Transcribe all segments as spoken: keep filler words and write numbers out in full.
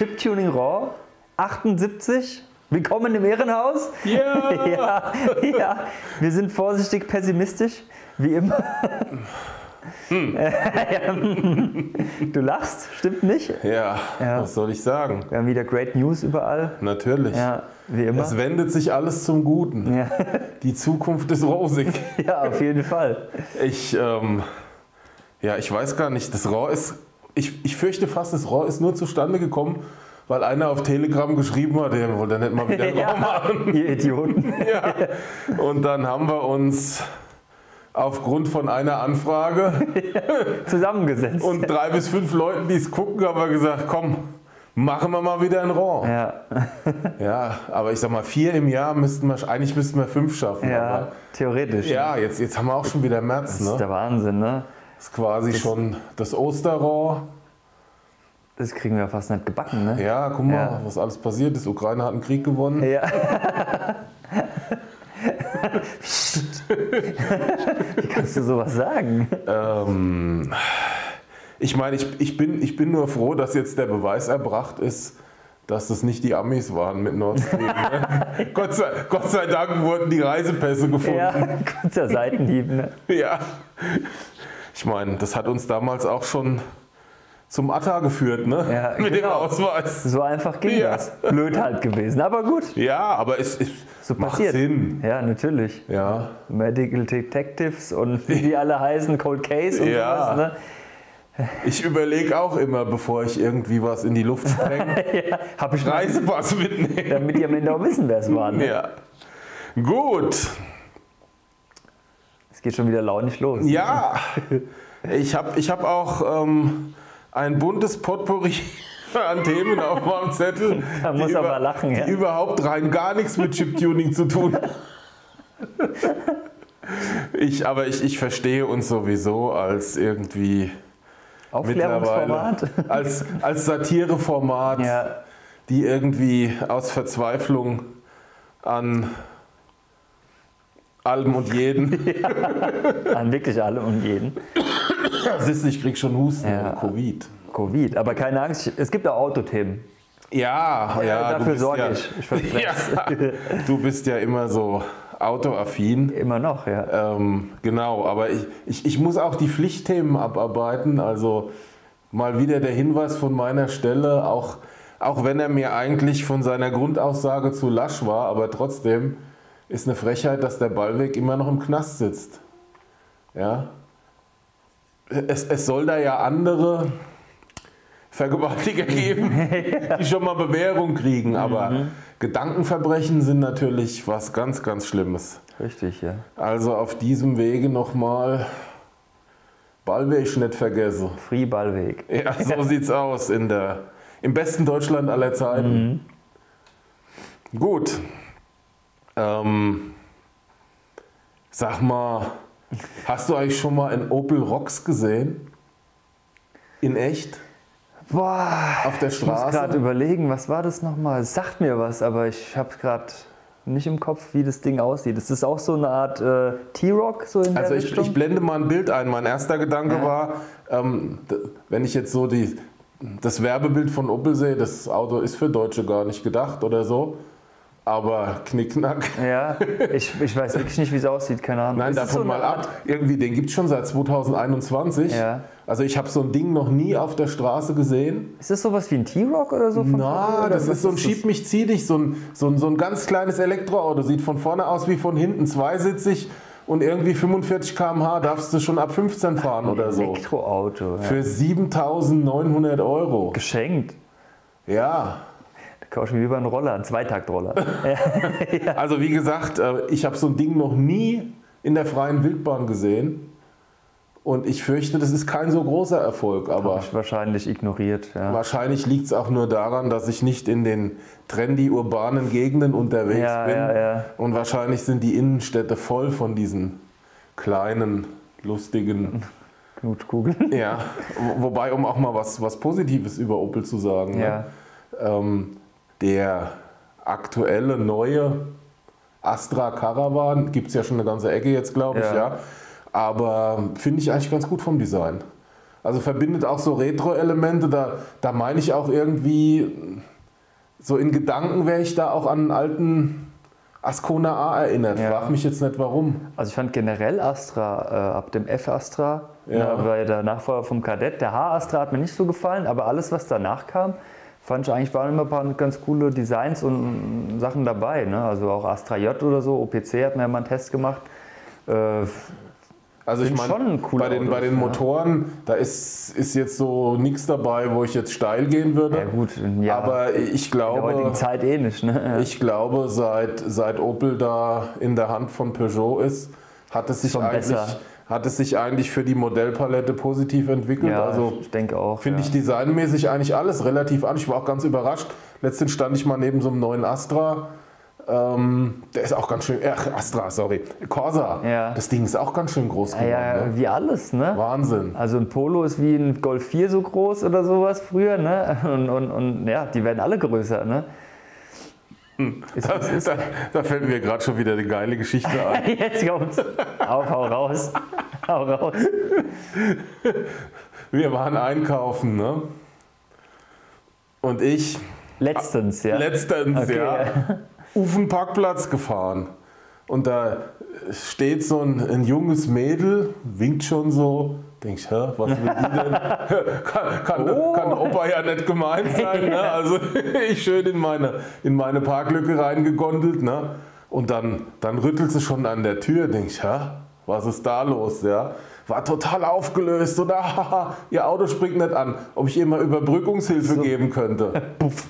Chiptuning Raw achtundsiebzig. Willkommen im Ehrenhaus. Yeah. ja, ja, wir sind vorsichtig pessimistisch, wie immer. Hm. Du lachst, stimmt nicht? Ja, ja, was soll ich sagen? Wir haben wieder Great News überall. Natürlich. Ja, wie immer. Es wendet sich alles zum Guten. Ja. Die Zukunft ist rosig. Ja, auf jeden Fall. Ich, ähm, ja, ich weiß gar nicht, das Raw ist, ich, ich fürchte fast, das Raw ist nur zustande gekommen, weil einer auf Telegram geschrieben hat, der wollte nicht mal wieder ein Raw machen. Ihr Idioten. Ja. Und dann haben wir uns aufgrund von einer Anfrage zusammengesetzt. Und drei bis fünf Leuten, die es gucken, haben wir gesagt, komm, machen wir mal wieder ein Raw. Ja. Ja, aber ich sag mal, vier im Jahr müssten wir, eigentlich müssten wir fünf schaffen. Ja, aber, theoretisch. Ja, jetzt, jetzt haben wir auch schon wieder März. Das ist ne? der Wahnsinn, ne? Das ist quasi das, schon das Osterraw. Das kriegen wir fast nicht gebacken, ne? Ja, guck mal, ja. was alles passiert ist. Ukraine hat einen Krieg gewonnen. Ja. Wie kannst du sowas sagen? Ähm, ich meine, ich, ich, bin, ich bin nur froh, dass jetzt der Beweis erbracht ist, dass das nicht die Amis waren mit Nord Stream. Ne? Gott, sei, Gott sei Dank wurden die Reisepässe gefunden. Ja, kurzer Seitenhieb. Ne? Ja, ich meine, das hat uns damals auch schon zum Atta geführt, ne? Ja, mit genau. dem Ausweis. So einfach ging ja. das. Blöd halt gewesen, aber gut. Ja, aber es, es so macht passiert. Sinn. Ja, natürlich. Ja. Medical Detectives und wie die alle heißen, Cold Case und ja. sowas. Ne? Ich überlege auch immer, bevor ich irgendwie was in die Luft sprenge, ja, hab ich Reisepass mitnehmen. Damit die am Ende auch wissen, wer es war. Ne? Ja. Gut. Es geht schon wieder launisch los. Ja. Ich habe ich hab auch ähm, ein buntes Potpourri an Themen auf meinem Zettel, da muss die, aber über, lachen, ja. die überhaupt rein gar nichts mit Chiptuning zu tun haben. Ich, aber ich, ich verstehe uns sowieso als irgendwie Aufklärungsformat. Als, als Satireformat, ja. die irgendwie aus Verzweiflung an allem und jeden. Ja, an wirklich allem und jeden. Siehst du, ich krieg schon Husten, ja. Covid. Covid, aber keine Angst, es gibt auch Autothemen. Ja, ja, ja dafür sorge ja, ich. ich verspreche ja, du bist ja immer so autoaffin. Immer noch, ja. Ähm, genau, aber ich, ich, ich muss auch die Pflichtthemen abarbeiten. Also mal wieder der Hinweis von meiner Stelle, auch, auch wenn er mir eigentlich von seiner Grundaussage zu lasch war, aber trotzdem ist eine Frechheit, dass der Ballweg immer noch im Knast sitzt. Ja. Es, es soll da ja andere Vergewaltiger geben, ja. die schon mal Bewährung kriegen, aber mhm. Gedankenverbrechen sind natürlich was ganz, ganz Schlimmes. Richtig, ja. Also auf diesem Wege nochmal Ballweg nicht vergessen. Free Ballweg. Ja, so sieht's aus in der, im besten Deutschland aller Zeiten. Mhm. Gut. Ähm, sag mal, hast du eigentlich schon mal einen Opel Rocks gesehen? In echt? Boah, auf der Straße. Ich muss gerade überlegen, was war das nochmal? Es sagt mir was, aber ich habe gerade nicht im Kopf, wie das Ding aussieht. Ist das auch so eine Art äh, T-Rock? So in der also ich, Richtung? ich blende mal ein Bild ein. Mein erster Gedanke ja. war, ähm, wenn ich jetzt so die, das Werbebild von Opel sehe, das Auto ist für Deutsche gar nicht gedacht oder so. Aber knickknack. Ja, ich, ich weiß wirklich nicht, wie es aussieht, keine Ahnung. Nein, ist davon so mal Art? ab. Irgendwie, den gibt es schon seit zweitausendeinundzwanzig. Ja. Also ich habe so ein Ding noch nie auf der Straße gesehen. Ist das sowas wie ein T-Rock oder so? Na, das ist so ein Schieb mich, zieh dich, so ein, so, ein, so ein ganz kleines Elektroauto. Sieht von vorne aus wie von hinten, zweisitzig und irgendwie fünfundvierzig Kilometer pro Stunde darfst du schon ab fünfzehn fahren Ach, oder so. Elektroauto. Ja. Für siebentausendneunhundert Euro. Geschenkt. Ja. Kaufe ich mir lieber einen Roller, einen Zweitaktroller. Ja. Also wie gesagt, ich habe so ein Ding noch nie in der freien Wildbahn gesehen. Und ich fürchte, das ist kein so großer Erfolg. Aber habe ich wahrscheinlich ignoriert. Ja. Wahrscheinlich liegt es auch nur daran, dass ich nicht in den trendy urbanen Gegenden unterwegs ja, bin. Ja, ja. Und wahrscheinlich sind die Innenstädte voll von diesen kleinen, lustigen Knutkugeln. Ja, wobei, um auch mal was, was Positives über Opel zu sagen. Ja. Ne? Ähm, der aktuelle neue Astra Caravan, gibt es ja schon eine ganze Ecke jetzt, glaube ich, ja. Ja. Aber finde ich eigentlich ganz gut vom Design. Also verbindet auch so Retro-Elemente. Da, da meine ich auch irgendwie, so in Gedanken wäre ich da auch an einen alten Ascona A erinnert. Ja. Frag mich jetzt nicht warum. Also ich fand generell Astra, äh, ab dem F-Astra, Ja. ja. war ja der Nachfolger vom Kadett. Der H-Astra hat mir nicht so gefallen, aber alles, was danach kam, fand ich eigentlich, waren immer ein paar ganz coole Designs und Sachen dabei. Ne? Also auch Astra J oder so, O P C hat mir ja mal einen Test gemacht. Äh, Also ich Sind meine, schon coole bei den, Autos, bei den ja. Motoren, da ist, ist jetzt so nichts dabei, wo ich jetzt steil gehen würde. ja gut, ja, Aber ich in der heutigen glaube, Zeit eh nicht. Ne? ich glaube seit, seit Opel da in der Hand von Peugeot ist, hat es sich, Schon eigentlich, besser. hat es sich eigentlich für die Modellpalette positiv entwickelt. Ja, Also ich denke auch. finde ja. ich designmäßig eigentlich alles relativ an. Ich war auch ganz überrascht. Letztens stand ich mal neben so einem neuen Astra. Ähm, der ist auch ganz schön, ach Astra, sorry, Corsa. Ja. Das Ding ist auch ganz schön groß Ja, geworden. ja, Ne? wie alles, ne? Wahnsinn. Also ein Polo ist wie ein Golf vier so groß oder sowas früher, ne? Und, und, und ja, die werden alle größer, ne? Ist, Da, ist, ist. da, da fällt mir gerade schon wieder eine geile Geschichte ein. Jetzt kommt's. Hau, hau raus. Hau raus. Wir waren einkaufen, ne? Und ich Letztens, ja. letztens, Okay, ja, ja. auf den Parkplatz gefahren. Und da steht so ein, ein junges Mädel, winkt schon so. Denk ich, hä, was will die denn? kann, kann, Oh. kann Opa ja nicht gemeint sein. Ne? Also ich schön in meine, in meine Parklücke reingegondelt. Ne? Und dann, dann rüttelt sie schon an der Tür. Denk ich, hä, was ist da los? Ja? War total aufgelöst. Und ah, ihr Auto springt nicht an. Ob ich ihr mal Überbrückungshilfe So. geben könnte.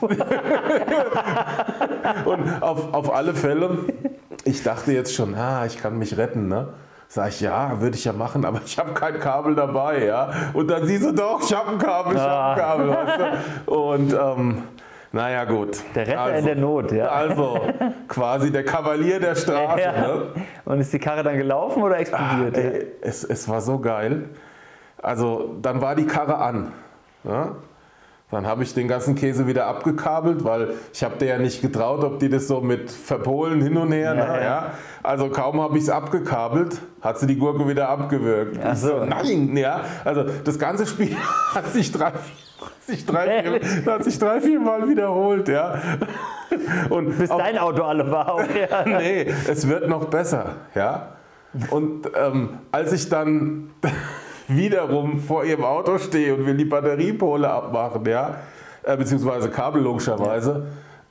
Und auf, auf alle Fälle, ich dachte jetzt schon, ah, ich kann mich retten. Ne? Sag ich, ja, würde ich ja machen, aber ich habe kein Kabel dabei, ja. Und dann siehst du doch, ich habe ein Kabel, ich habe ein Kabel, weißt du? Und ähm, naja, gut. Der Retter also, in der Not, ja. Also quasi der Kavalier der Straße. Ja. Ne? Und ist die Karre dann gelaufen oder explodiert? Ey, es, es war so geil. Also dann war die Karre an. Ja? Dann habe ich den ganzen Käse wieder abgekabelt, weil ich habe dir ja nicht getraut, ob die das so mit verpolen hin und her. Ja, ne? ja. Ja? Also kaum habe ich es abgekabelt, hat sie die Gurke wieder abgewürgt. Ach Ich so. so, nein, ja. Also das ganze Spiel hat sich drei, hat sich drei, vier, hat sich drei, vier Mal wiederholt. Ja? Und Bis auf- dein Auto alle war auch, ja. nee, es wird noch besser. Ja? Und ähm, als ich dann wiederum vor ihrem Auto stehe und will die Batteriepole abmachen, ja, äh, beziehungsweise Kabel logischerweise,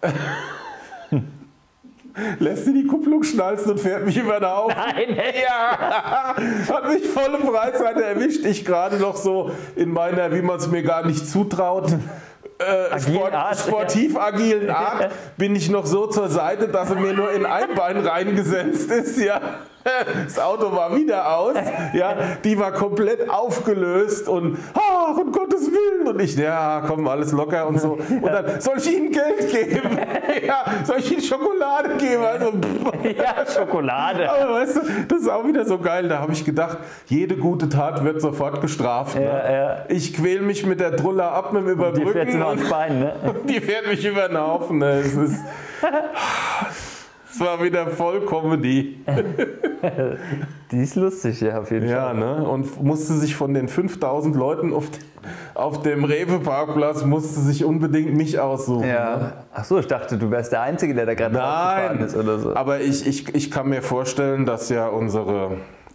lässt sie die Kupplung schnalzen und fährt mich über den Haufen. Nein, ey. Ja, hat mich volle Breitseite erwischt. Ich gerade noch so in meiner, wie man es mir gar nicht zutraut, äh, Agilen Sport, Art. sportiv agilen Art, bin ich noch so zur Seite, dass er mir nur in ein Bein reingesetzt ist. Ja. Das Auto war wieder aus, ja, die war komplett aufgelöst und ach, um Gottes Willen. Und ich, ja, komm, alles locker und so. Und dann, soll ich Ihnen Geld geben? Ja, soll ich Ihnen Schokolade geben? Also, Ja, Schokolade. aber weißt du, das ist auch wieder so geil. Da habe ich gedacht, jede gute Tat wird sofort gestraft. Ne? Ja, ja. Ich quäl mich mit der Trulla ab mit dem Die fährt sie Überbrücken noch und ans Bein, ne? die fährt mich über den Haufen. Ne? Es ist, es war wieder voll Comedy. Die ist lustig, ja, auf jeden Ja, Fall. ne? Und musste sich von den fünftausend Leuten auf, auf dem Rewe-Parkplatz, musste sich unbedingt mich aussuchen. Ne? Ja. Ach so, ich dachte, du wärst der Einzige, der da gerade draufgefahren Nein, ist oder so. aber ich, ich, ich kann mir vorstellen, dass ja unsere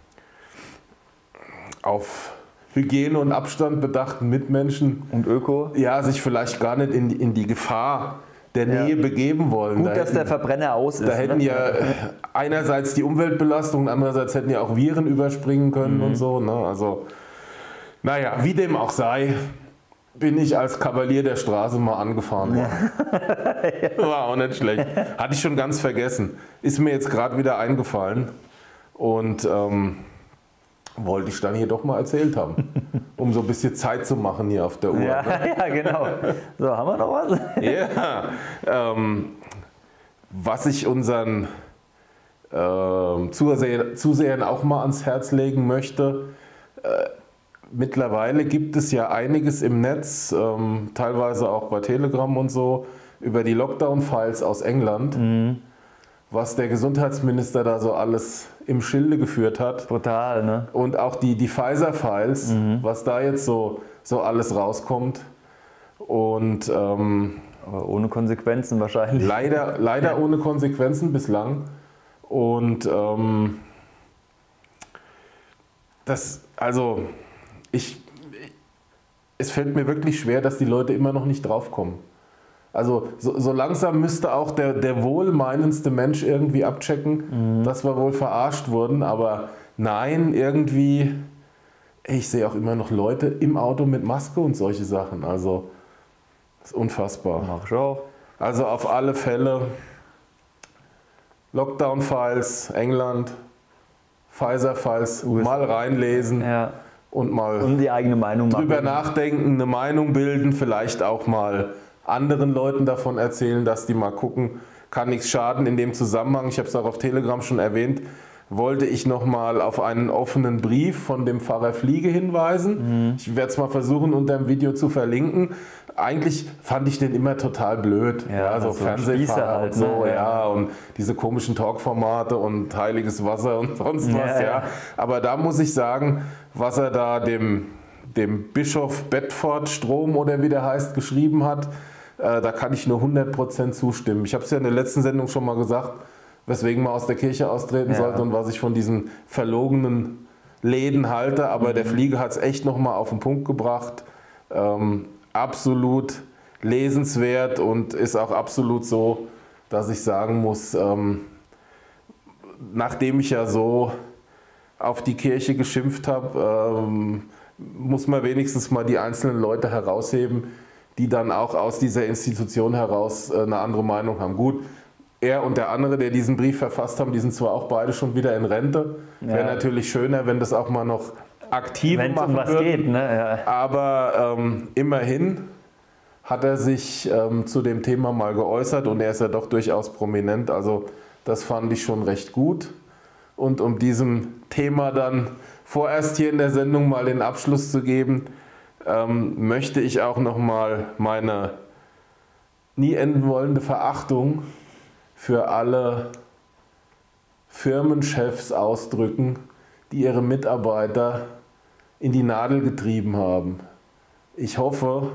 auf Hygiene und Abstand bedachten Mitmenschen Und Öko? ja, sich vielleicht gar nicht in, die- in die Gefahr der Ja. Nähe begeben wollen. Gut, da dass der hätten, Verbrenner aus ist. da hätten ne? ja äh, einerseits die Umweltbelastung und andererseits hätten ja auch Viren überspringen können Mhm. und so. Ne? Also, naja, wie dem auch sei, bin ich als Kavalier der Straße mal angefahren worden. War auch nicht schlecht. Hatte ich schon ganz vergessen. Ist mir jetzt gerade wieder eingefallen und ähm, wollte ich dann hier doch mal erzählt haben, um so ein bisschen Zeit zu machen hier auf der Uhr. Ja, Ne? ja, genau. So, haben wir noch was? Ja, ähm, was ich unseren ähm, Zuseh Zusehern auch mal ans Herz legen möchte, äh, mittlerweile gibt es ja einiges im Netz, ähm, teilweise auch bei Telegram und so, über die Lockdown-Files aus England, was der Gesundheitsminister da so alles im Schilde geführt hat. Brutal, ne? Und auch die, die Pfizer-Files, mhm. was da jetzt so, so alles rauskommt. Und ähm, aber ohne Konsequenzen wahrscheinlich. Leider, leider ohne Konsequenzen bislang. Und ähm, das, also ich, es fällt mir wirklich schwer, dass die Leute immer noch nicht draufkommen. Also so, so langsam müsste auch der, der wohlmeinendste Mensch irgendwie abchecken, mhm. dass wir wohl verarscht wurden. Aber nein, irgendwie, ich sehe auch immer noch Leute im Auto mit Maske und solche Sachen. Also das ist unfassbar. Mach ich auch. Also auf alle Fälle Lockdown-Files, England, Pfizer-Files, mal reinlesen ja. und mal und die eigene Meinung drüber machen. nachdenken, eine Meinung bilden, vielleicht auch mal anderen Leuten davon erzählen, dass die mal gucken, kann nichts schaden. In dem Zusammenhang, ich habe es auch auf Telegram schon erwähnt, wollte ich nochmal auf einen offenen Brief von dem Pfarrer Fliege hinweisen. Mhm. Ich werde es mal versuchen, unter dem Video zu verlinken. Eigentlich fand ich den immer total blöd. Ja, ja, so also Fernsehfahrer halt, und so, ne? ja, und diese komischen Talkformate und heiliges Wasser und sonst ja, was, ja. ja. Aber da muss ich sagen, was er da dem, dem Bischof Bedford Strom oder wie der heißt, geschrieben hat, äh, da kann ich nur hundert Prozent zustimmen. Ich habe es ja in der letzten Sendung schon mal gesagt, weswegen man aus der Kirche austreten ja. sollte und was ich von diesen verlogenen Läden halte. Aber mhm. der Fliege hat es echt nochmal auf den Punkt gebracht. Ähm, absolut lesenswert und ist auch absolut so, dass ich sagen muss, ähm, nachdem ich ja so auf die Kirche geschimpft habe, ähm, muss man wenigstens mal die einzelnen Leute herausheben, die dann auch aus dieser Institution heraus äh, eine andere Meinung haben. Gut, er und der andere, der diesen Brief verfasst haben, die sind zwar auch beide schon wieder in Rente. Ja. Wäre natürlich schöner, wenn das auch mal noch aktiv machen um was würden. Geht, ne? Ja. Aber ähm, immerhin hat er sich ähm, zu dem Thema mal geäußert und er ist ja doch durchaus prominent. Also das fand ich schon recht gut. Und um diesem Thema dann vorerst hier in der Sendung mal den Abschluss zu geben, ähm, möchte ich auch nochmal meine nie enden wollende Verachtung für alle Firmenchefs ausdrücken, die ihre Mitarbeiter in die Nadel getrieben haben. Ich hoffe,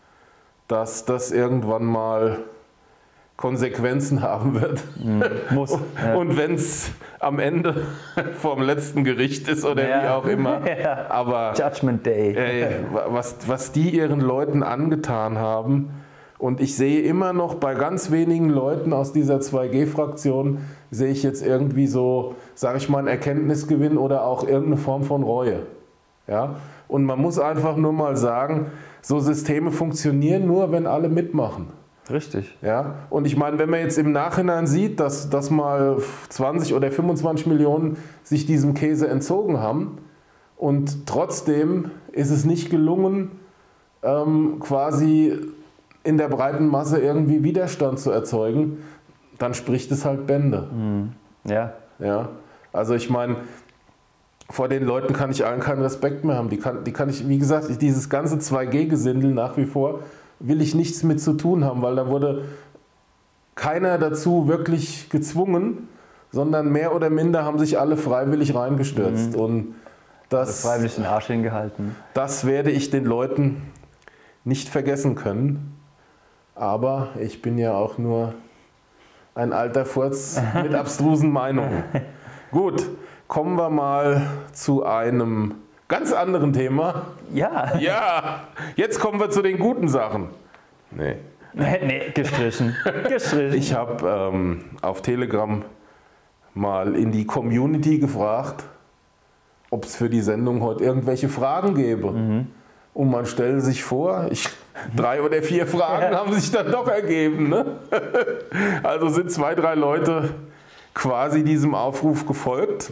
dass das irgendwann mal Konsequenzen haben wird. Mhm, muss. Ja. Und wenn es am Ende vom letzten Gericht ist oder ja. wie auch immer. Ja. Aber Judgment Day. Äh, was, was die ihren Leuten angetan haben. Und ich sehe immer noch bei ganz wenigen Leuten aus dieser zwei G Fraktion, sehe ich jetzt irgendwie so, sage ich mal, einen Erkenntnisgewinn oder auch irgendeine Form von Reue. Ja? Und man muss einfach nur mal sagen, so Systeme funktionieren nur, wenn alle mitmachen. Richtig. Ja? Und ich meine, wenn man jetzt im Nachhinein sieht, dass, dass mal zwanzig oder fünfundzwanzig Millionen sich diesem Käse entzogen haben und trotzdem ist es nicht gelungen, ähm, quasi in der breiten Masse irgendwie Widerstand zu erzeugen, dann spricht es halt Bände. Mhm. Ja. Ja. Also ich meine, vor den Leuten kann ich allen keinen Respekt mehr haben. Die kann, die kann ich, wie gesagt, dieses ganze zwei G Gesindel nach wie vor will ich nichts mit zu tun haben, weil da wurde keiner dazu wirklich gezwungen, sondern mehr oder minder haben sich alle freiwillig reingestürzt. Mhm. Und das, also freiwillig den Arsch hingehalten. Das werde ich den Leuten nicht vergessen können. Aber ich bin ja auch nur ein alter Furz mit abstrusen Meinungen. Gut, kommen wir mal zu einem ganz anderen Thema. Ja. Ja, jetzt kommen wir zu den guten Sachen. Nee. Nee, nee gestrichen. gestrichen. Ich habe ähm, auf Telegram mal in die Community gefragt, ob es für die Sendung heute irgendwelche Fragen gäbe. Mhm. Und man stellt sich vor, ich, drei oder vier Fragen ja. haben sich dann doch ergeben. Ne? Also sind zwei, drei Leute quasi diesem Aufruf gefolgt.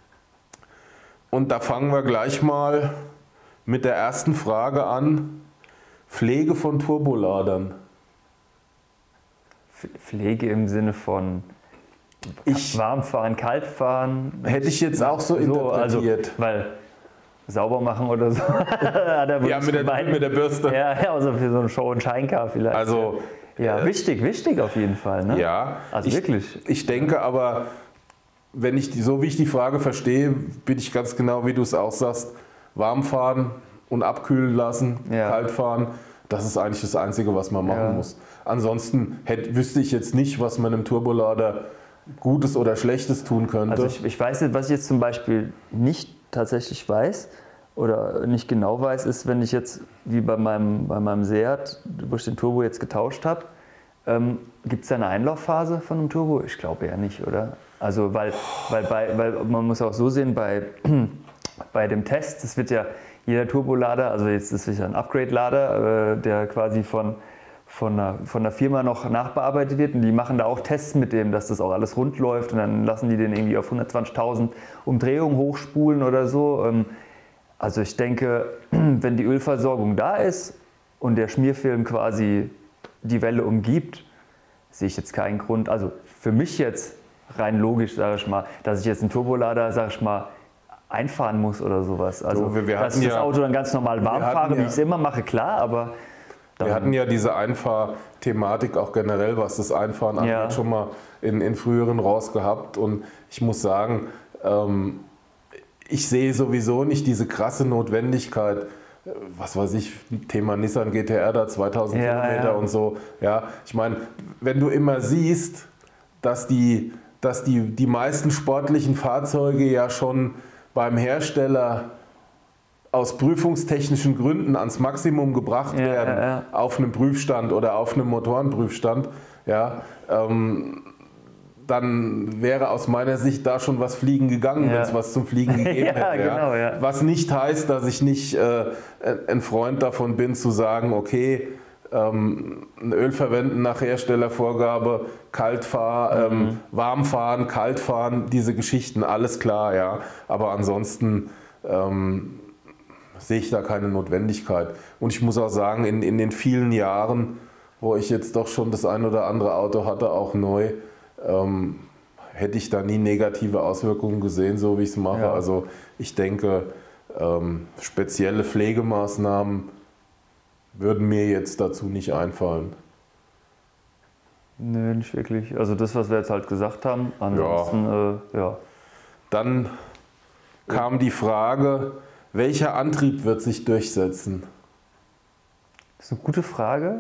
Und da fangen wir gleich mal mit der ersten Frage an. Pflege von Turboladern. Pflege im Sinne von ich, warm fahren, kalt fahren? Hätte ich jetzt auch so interpretiert. Also, weil sauber machen oder so. Ja, mit der, mit der Bürste. Ja, also für so einen Show- und Scheincar vielleicht. Also Ja, äh, wichtig, wichtig auf jeden Fall. Ne? Ja, also ich, wirklich. Ich denke aber, wenn ich die, so wie ich die Frage verstehe, bin ich ganz genau, wie du es auch sagst, warm fahren und abkühlen lassen, ja. kalt fahren, das ist eigentlich das Einzige, was man machen ja. muss. Ansonsten hätte, wüsste ich jetzt nicht, was man im Turbolader Gutes oder Schlechtes tun könnte. Also ich, ich weiß nicht, was ich jetzt zum Beispiel nicht tatsächlich weiß oder nicht genau weiß, ist, wenn ich jetzt, wie bei meinem, bei meinem Seat, wo ich den Turbo jetzt getauscht habe, ähm, gibt es da eine Einlaufphase von einem Turbo? Ich glaube eher nicht, oder? Also weil, weil, bei, weil man muss auch so sehen, bei, bei dem Test, das wird ja jeder Turbolader, also jetzt ist es ja ein Upgrade-Lader, äh, der quasi von Von der, von der Firma noch nachbearbeitet wird und die machen da auch Tests mit dem, dass das auch alles rund läuft und dann lassen die den irgendwie auf hundertzwanzigtausend Umdrehungen hochspulen oder so. Also ich denke, wenn die Ölversorgung da ist und der Schmierfilm quasi die Welle umgibt, sehe ich jetzt keinen Grund, also für mich jetzt rein logisch, sage ich mal, dass ich jetzt einen Turbolader, sage ich mal, einfahren muss oder sowas. Also so, wir, wir dass ich das ja, Auto dann ganz normal warm fahre, ja, wie ich es immer mache, klar, aber wir hatten ja diese Einfahrthematik auch generell, was das Einfahren angeht, ja. schon mal in, in früheren Raus gehabt. Und ich muss sagen, ähm, ich sehe sowieso nicht diese krasse Notwendigkeit, was weiß ich, Thema Nissan G T R da, zweitausend ja, Kilometer ja. und so. Ja, ich meine, wenn du immer siehst, dass die, dass die, die meisten sportlichen Fahrzeuge ja schon beim Hersteller aus prüfungstechnischen Gründen ans Maximum gebracht ja, werden, ja, ja. auf einem Prüfstand oder auf einem Motorenprüfstand, ja, ähm, dann wäre aus meiner Sicht da schon was fliegen gegangen, ja. wenn es was zum Fliegen gegeben ja, hätte. Ja. Genau, ja. Was nicht heißt, dass ich nicht äh, ein Freund davon bin, zu sagen, okay, ähm, ein Öl verwenden nach Herstellervorgabe, kalt fahren, mhm. ähm, warm fahren, kalt fahren, diese Geschichten, alles klar, ja. Aber ansonsten ähm, sehe ich da keine Notwendigkeit. Und ich muss auch sagen, in, in den vielen Jahren, wo ich jetzt doch schon das ein oder andere Auto hatte, auch neu, ähm, hätte ich da nie negative Auswirkungen gesehen, so wie ich es mache. Ja. Also ich denke, ähm, spezielle Pflegemaßnahmen würden mir jetzt dazu nicht einfallen. Nee, nicht wirklich. Also das, was wir jetzt halt gesagt haben, ansonsten, ja. Äh, ja. Dann kam die Frage, welcher Antrieb wird sich durchsetzen? Das ist eine gute Frage,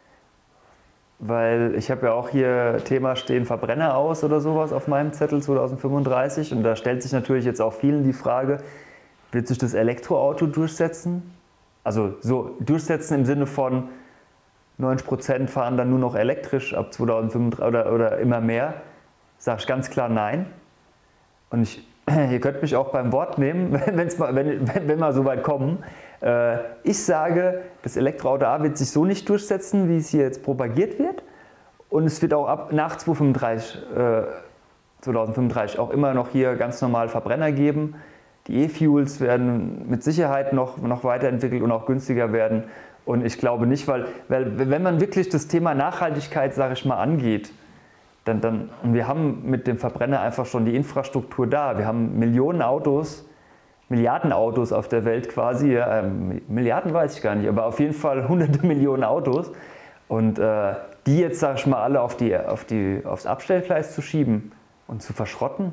weil ich habe ja auch hier Thema stehen Verbrenner aus oder sowas auf meinem Zettel zweitausendfünfunddreißig und da stellt sich natürlich jetzt auch vielen die Frage, wird sich das Elektroauto durchsetzen? Also so durchsetzen im Sinne von neunzig Prozent fahren dann nur noch elektrisch ab zweitausendfünfunddreißig oder, oder immer mehr, sage ich ganz klar nein. Und ich Ihr könnt mich auch beim Wort nehmen, wenn's mal, wenn, wenn, wenn wir so weit kommen. Äh, ich sage, das Elektroauto A wird sich so nicht durchsetzen, wie es hier jetzt propagiert wird. Und es wird auch ab nach zweitausendfünfunddreißig, äh, zweitausendfünfunddreißig auch immer noch hier ganz normal Verbrenner geben. Die E-Fuels werden mit Sicherheit noch, noch weiterentwickelt und auch günstiger werden. Und ich glaube nicht, weil, weil wenn man wirklich das Thema Nachhaltigkeit, sage ich mal, angeht, Dann, dann, und wir haben mit dem Verbrenner einfach schon die Infrastruktur da. Wir haben Millionen Autos, Milliarden Autos auf der Welt quasi. Ja, ähm, Milliarden weiß ich gar nicht, aber auf jeden Fall hunderte Millionen Autos. Und äh, die jetzt, sag ich mal, alle auf die, auf die, aufs Abstellgleis zu schieben und zu verschrotten,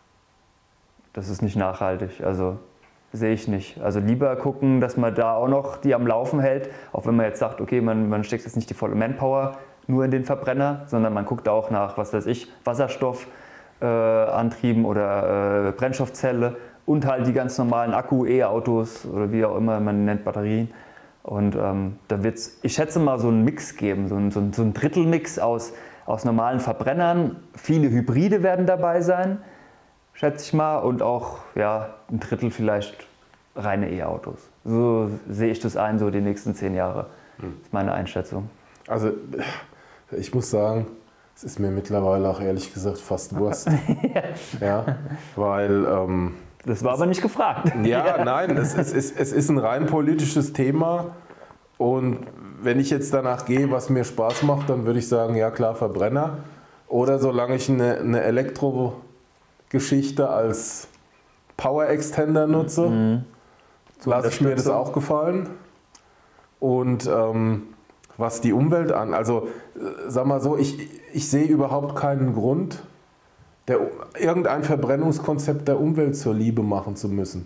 das ist nicht nachhaltig. Also sehe ich nicht. Also lieber gucken, dass man da auch noch die am Laufen hält, auch wenn man jetzt sagt, okay, man, man steckt jetzt nicht die volle Manpower nur in den Verbrenner, sondern man guckt auch nach, was weiß ich, Wasserstoffantrieben äh, oder äh, Brennstoffzelle und halt die ganz normalen Akku-E-Autos oder wie auch immer man nennt, Batterien. Und ähm, da wird es, ich schätze mal, so einen Mix geben, so einen, so einen, so einen Drittelmix aus, aus normalen Verbrennern. Viele Hybride werden dabei sein, schätze ich mal, und auch ja, ein Drittel vielleicht reine E-Autos. So sehe ich das ein, so die nächsten zehn Jahre. Das ist meine Einschätzung. Also ich muss sagen, es ist mir mittlerweile auch ehrlich gesagt fast Wurst. Ja, weil... Ähm, das war aber nicht gefragt. Ja, nein, es, es, es, es ist ein rein politisches Thema und wenn ich jetzt danach gehe, was mir Spaß macht, dann würde ich sagen, ja klar, Verbrenner. Oder solange ich eine, eine Elektrogeschichte als Power Extender nutze, mhm. lasse ich mir das auch gefallen. Und ähm, was die Umwelt an. Also sag mal so, ich, ich sehe überhaupt keinen Grund, der, irgendein Verbrennungskonzept der Umwelt zur Liebe machen zu müssen.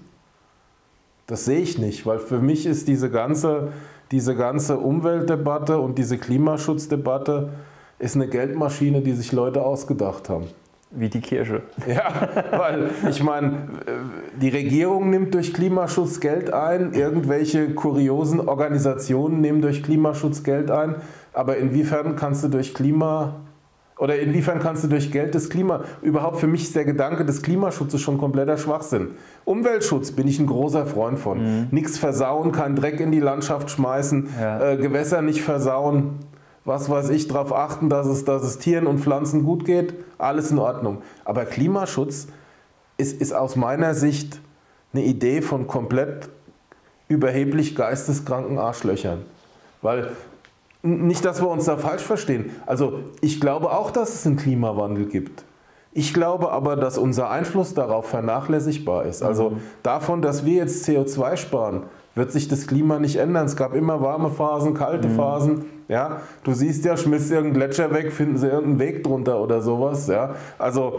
Das sehe ich nicht, weil für mich ist diese ganze, diese ganze Umweltdebatte und diese Klimaschutzdebatte ist eine Geldmaschine, die sich Leute ausgedacht haben. Wie die Kirche. Ja, weil ich meine, die Regierung nimmt durch Klimaschutz Geld ein, irgendwelche kuriosen Organisationen nehmen durch Klimaschutz Geld ein, aber inwiefern kannst du durch Klima oder inwiefern kannst du durch Geld das Klima, überhaupt für mich ist der Gedanke des Klimaschutzes schon kompletter Schwachsinn. Umweltschutz bin ich ein großer Freund von. Mhm. Nichts versauen, keinen Dreck in die Landschaft schmeißen, ja. äh, Gewässer nicht versauen. Was weiß ich, darauf achten, dass es, dass es Tieren und Pflanzen gut geht, alles in Ordnung. Aber Klimaschutz ist, ist aus meiner Sicht eine Idee von komplett überheblich geisteskranken Arschlöchern. Weil, nicht, dass wir uns da falsch verstehen, also ich glaube auch, dass es einen Klimawandel gibt. Ich glaube aber, dass unser Einfluss darauf vernachlässigbar ist. Also mhm. davon, dass wir jetzt C O zwei sparen, wird sich das Klima nicht ändern. Es gab immer warme Phasen, kalte mhm. Phasen. Ja? Du siehst ja, schmisst irgendein Gletscher weg, finden sie irgendeinen Weg drunter oder sowas. Ja? Also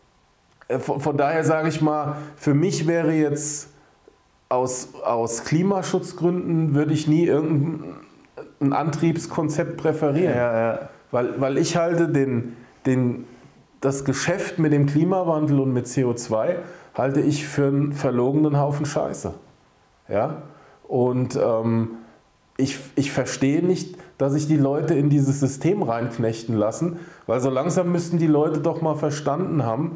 von, von daher sage ich mal, für mich wäre jetzt aus, aus Klimaschutzgründen würde ich nie irgendein Antriebskonzept präferieren. Ja, ja. Weil, weil ich halte den, den, das Geschäft mit dem Klimawandel und mit C O zwei halte ich für einen verlogenen Haufen Scheiße. Ja? Und ähm, ich, ich verstehe nicht, dass sich die Leute in dieses System reinknechten lassen, weil so langsam müssten die Leute doch mal verstanden haben.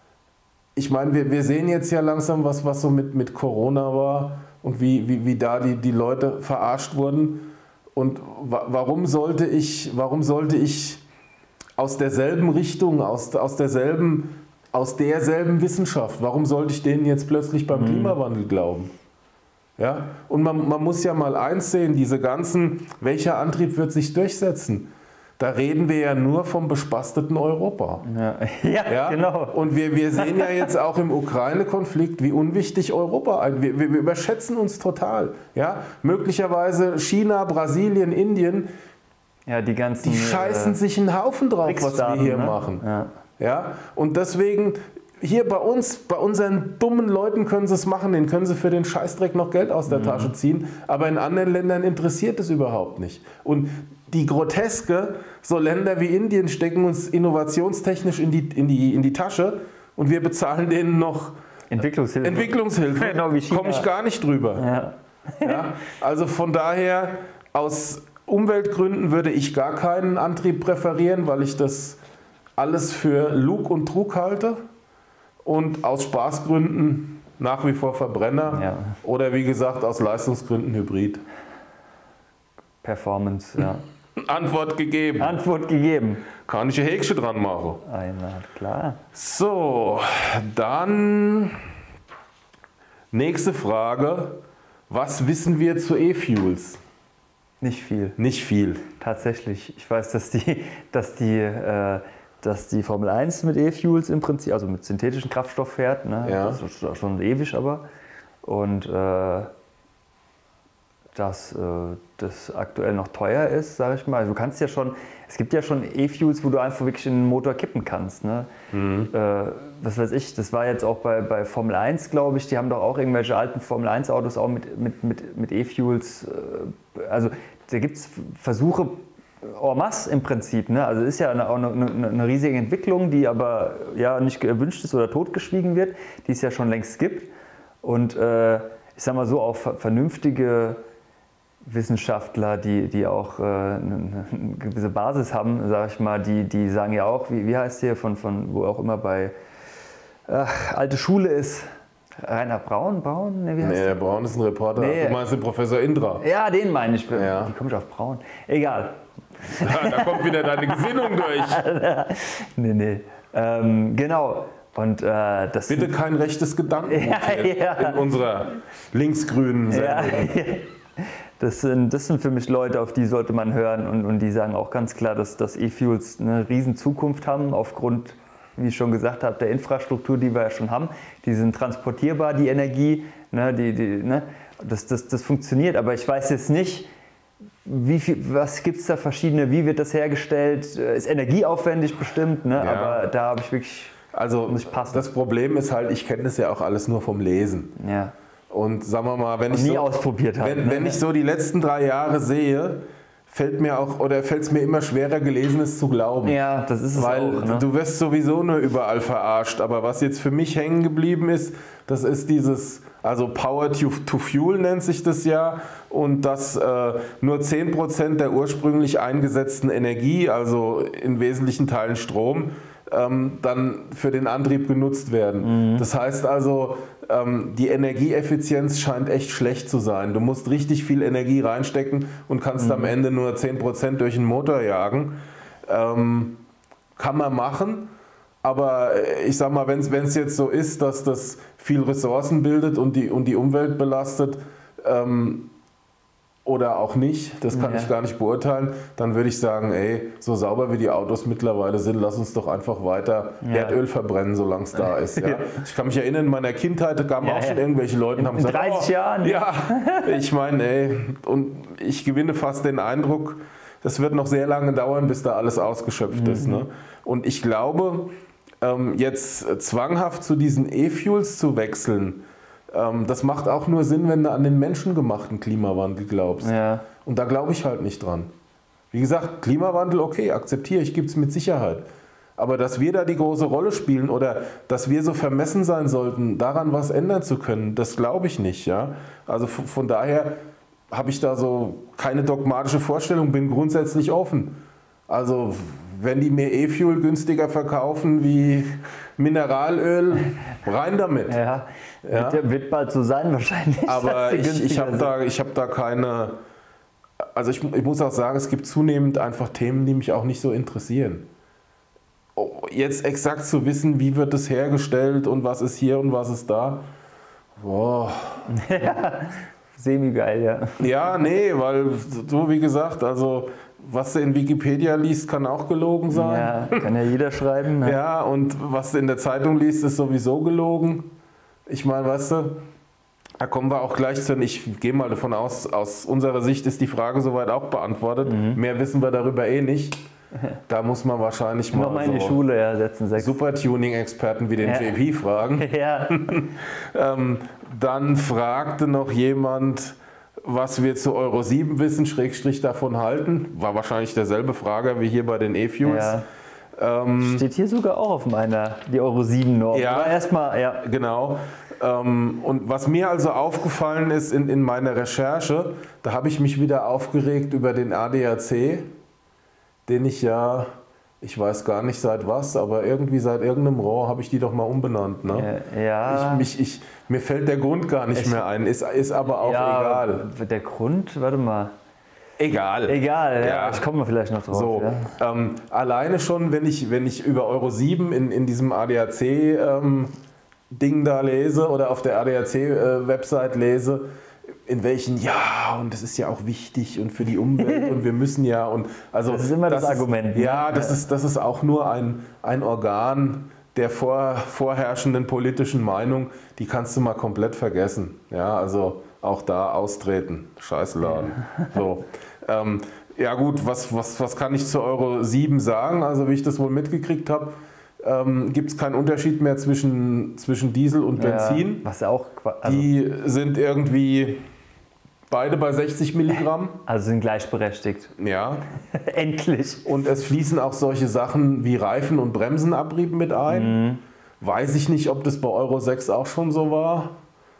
Ich meine, wir, wir sehen jetzt ja langsam, was, was so mit, mit Corona war und wie, wie, wie da die, die Leute verarscht wurden. Und wa warum sollte ich, warum sollte ich aus derselben Richtung, aus, aus, derselben, aus derselben Wissenschaft, warum sollte ich denen jetzt plötzlich beim mhm. Klimawandel glauben? Ja? Und man, man muss ja mal eins sehen, diese ganzen, welcher Antrieb wird sich durchsetzen? Da reden wir ja nur vom bespasteten Europa. Ja, ja, ja? Genau. Und wir, wir sehen ja jetzt auch im Ukraine-Konflikt, wie unwichtig Europa ist. Wir, wir überschätzen uns total. Ja? Möglicherweise China, Brasilien, Indien, ja, die ganzen, die scheißen äh, sich einen Haufen drauf, was wir hier ne? machen. Ja. Ja? Und deswegen, hier bei uns, bei unseren dummen Leuten können sie es machen, denen können sie für den Scheißdreck noch Geld aus der mhm. Tasche ziehen, aber in anderen Ländern interessiert es überhaupt nicht. Und die Groteske, so Länder wie Indien stecken uns innovationstechnisch in die, in die, in die Tasche und wir bezahlen denen noch Entwicklungshilfe. Entwicklungshilfe. Genau wie China. Komme ich gar nicht drüber. Ja. Ja? Also von daher, aus Umweltgründen würde ich gar keinen Antrieb präferieren, weil ich das alles für Lug und Trug halte. Und aus Spaßgründen nach wie vor Verbrenner ja. oder wie gesagt aus Leistungsgründen Hybrid. Performance, ja. Antwort gegeben. Antwort gegeben. Kann ich ein Häkchen dran machen. Einmal, klar. So, dann nächste Frage. Was wissen wir zu E-Fuels? Nicht viel. Nicht viel. Tatsächlich. Ich weiß, dass die, dass die äh, dass die Formel eins mit E-Fuels im Prinzip, also mit synthetischen Kraftstoff fährt, ne? Ja. Das ist schon ewig aber. Und äh, dass äh, das aktuell noch teuer ist, sage ich mal. Also du kannst ja schon, es gibt ja schon E-Fuels, wo du einfach wirklich in den Motor kippen kannst. Ne? Mhm. Äh, was weiß ich, das war jetzt auch bei, bei Formel eins, glaube ich, die haben doch auch irgendwelche alten Formel eins Autos auch mit, mit, mit, mit E-Fuels. Äh, also da gibt es Versuche, en masse im Prinzip. Ne? Also ist ja eine, auch eine, eine, eine riesige Entwicklung, die aber ja nicht erwünscht ist oder totgeschwiegen wird, die es ja schon längst gibt. Und äh, ich sag mal so, auch vernünftige Wissenschaftler, die, die auch äh, eine, eine gewisse Basis haben, sage ich mal, die, die sagen ja auch, wie, wie heißt hier, von, von wo auch immer bei äh, alte Schule ist, Rainer Braun, Braun? Nee, wie heißt nee, der Braun ist ein Reporter. Nee. Du meinst den Professor Indra? Ja, den meine ich. Ja. Wie komme ich auf Braun? Egal. Ja, da kommt wieder deine Gesinnung durch. nee, nee. Ähm, genau. Und, äh, das Bitte kein rechtes Gedankengut ja, ja. in unserer linksgrünen Sendung. Ja, ja. Das sind, das sind für mich Leute, auf die sollte man hören und, und die sagen auch ganz klar, dass, dass E-Fuels eine riesen Zukunft haben aufgrund, wie ich schon gesagt habe, der Infrastruktur, die wir ja schon haben. Die sind transportierbar, die Energie, ne, die, die, ne, das, das, das funktioniert, aber ich weiß jetzt nicht, wie viel, was gibt es da verschiedene, wie wird das hergestellt? Ist energieaufwendig bestimmt, ne? Ja. Aber da habe ich wirklich, Also muss ich passen. das Problem ist halt, ich kenne das ja auch alles nur vom Lesen. Ja. Und sagen wir mal, wenn Und ich nie so, ausprobiert habe. wenn, Ne? wenn ich so die letzten drei Jahre sehe, fällt mir auch oder fällt es mir immer schwerer, Gelesenes zu glauben. Ja, das ist es Weil auch. Ne? du wirst sowieso nur überall verarscht. Aber was jetzt für mich hängen geblieben ist, das ist dieses, also Power to, to Fuel nennt sich das ja. Und dass äh, nur zehn Prozent der ursprünglich eingesetzten Energie, also in wesentlichen Teilen Strom, ähm, dann für den Antrieb genutzt werden. Mhm. Das heißt also, ähm, die Energieeffizienz scheint echt schlecht zu sein. Du musst richtig viel Energie reinstecken und kannst mhm. am Ende nur zehn Prozent durch den Motor jagen. Ähm, kann man machen, aber ich sag mal, wenn es jetzt so ist, dass das viel Ressourcen bildet und die, und die Umwelt belastet, ähm, oder auch nicht, das kann ja. ich gar nicht beurteilen, dann würde ich sagen, ey, so sauber wie die Autos mittlerweile sind, lass uns doch einfach weiter ja. Erdöl verbrennen, solange es da ist. Ja. Ich kann mich erinnern, in meiner Kindheit kamen ja, auch schon ja. irgendwelche Leute und haben in gesagt, dreißig oh, Jahren. Ja, ich meine, ey, und ich gewinne fast den Eindruck, das wird noch sehr lange dauern, bis da alles ausgeschöpft mhm. ist. Ne? Und ich glaube, jetzt zwanghaft zu diesen E-Fuels zu wechseln, das macht auch nur Sinn, wenn du an den menschengemachten Klimawandel glaubst. Ja. Und da glaube ich halt nicht dran. Wie gesagt, Klimawandel, okay, akzeptiere ich, gibt es mit Sicherheit. Aber dass wir da die große Rolle spielen oder dass wir so vermessen sein sollten, daran was ändern zu können, das glaube ich nicht. Ja? Also von daher habe ich da so keine dogmatische Vorstellung, bin grundsätzlich offen. Also wenn die mir E-Fuel günstiger verkaufen wie Mineralöl, rein damit. Ja, ja. Wird, wird bald so sein wahrscheinlich. Aber ich, ich habe da, hab da keine, also ich, ich muss auch sagen, es gibt zunehmend einfach Themen, die mich auch nicht so interessieren. Jetzt exakt zu wissen, wie wird es hergestellt und was ist hier und was ist da, boah. Ja, semi-geil, ja. Ja, nee, weil so wie gesagt, also was du in Wikipedia liest, kann auch gelogen sein. Ja, kann ja jeder schreiben. Ne? Ja, und was du in der Zeitung liest, ist sowieso gelogen. Ich meine, weißt du, da kommen wir auch gleich zu, ich gehe mal davon aus, aus unserer Sicht ist die Frage soweit auch beantwortet. Mhm. Mehr wissen wir darüber eh nicht. Da muss man wahrscheinlich mal, mal in die so Schule ja, setzen. Super-Tuning-Experten wie den ja. J P fragen. Ja. ähm, dann fragte noch jemand, was wir zu Euro sieben wissen, Schrägstrich davon halten. War wahrscheinlich derselbe Frage wie hier bei den E-Fuels. Ja. Ähm, Steht hier sogar auch auf meiner, die Euro sieben Norm. Ja, erstmal, ja. Genau. Ähm, und was mir also aufgefallen ist in, in meiner Recherche, da habe ich mich wieder aufgeregt über den A D A C, den ich ja, ich weiß gar nicht seit was, aber irgendwie seit irgendeinem Rohr habe ich die doch mal umbenannt. Ne? Ja. Ich, mich, ich, mir fällt der Grund gar nicht ich, mehr ein, ist, ist aber auch ja, egal. Der Grund, warte mal. Egal. Egal, ja. ja. Ich komme mal vielleicht noch drauf. So, ja. ähm, alleine schon, wenn ich, wenn ich über Euro sieben in, in diesem A D A C ähm, Ding da lese oder auf der A D A C äh, Website lese, in welchen, ja, und das ist ja auch wichtig und für die Umwelt und wir müssen ja und also das ist immer das, das Argument. Ist, ja, das, ja. Ist, das ist auch nur ein, ein Organ der vor, vorherrschenden politischen Meinung, die kannst du mal komplett vergessen. Ja, also auch da austreten. Scheißladen. Ja. So. Ähm, ja gut, was, was, was kann ich zu Euro sieben sagen? Also wie ich das wohl mitgekriegt habe, ähm, gibt es keinen Unterschied mehr zwischen, zwischen Diesel und Benzin. Ja, was auch, also die sind irgendwie beide bei sechzig Milligramm. Also sind gleichberechtigt. Ja. Endlich. Und es fließen auch solche Sachen wie Reifen- und Bremsenabrieb mit ein. Mhm. Weiß ich nicht, ob das bei Euro sechs auch schon so war.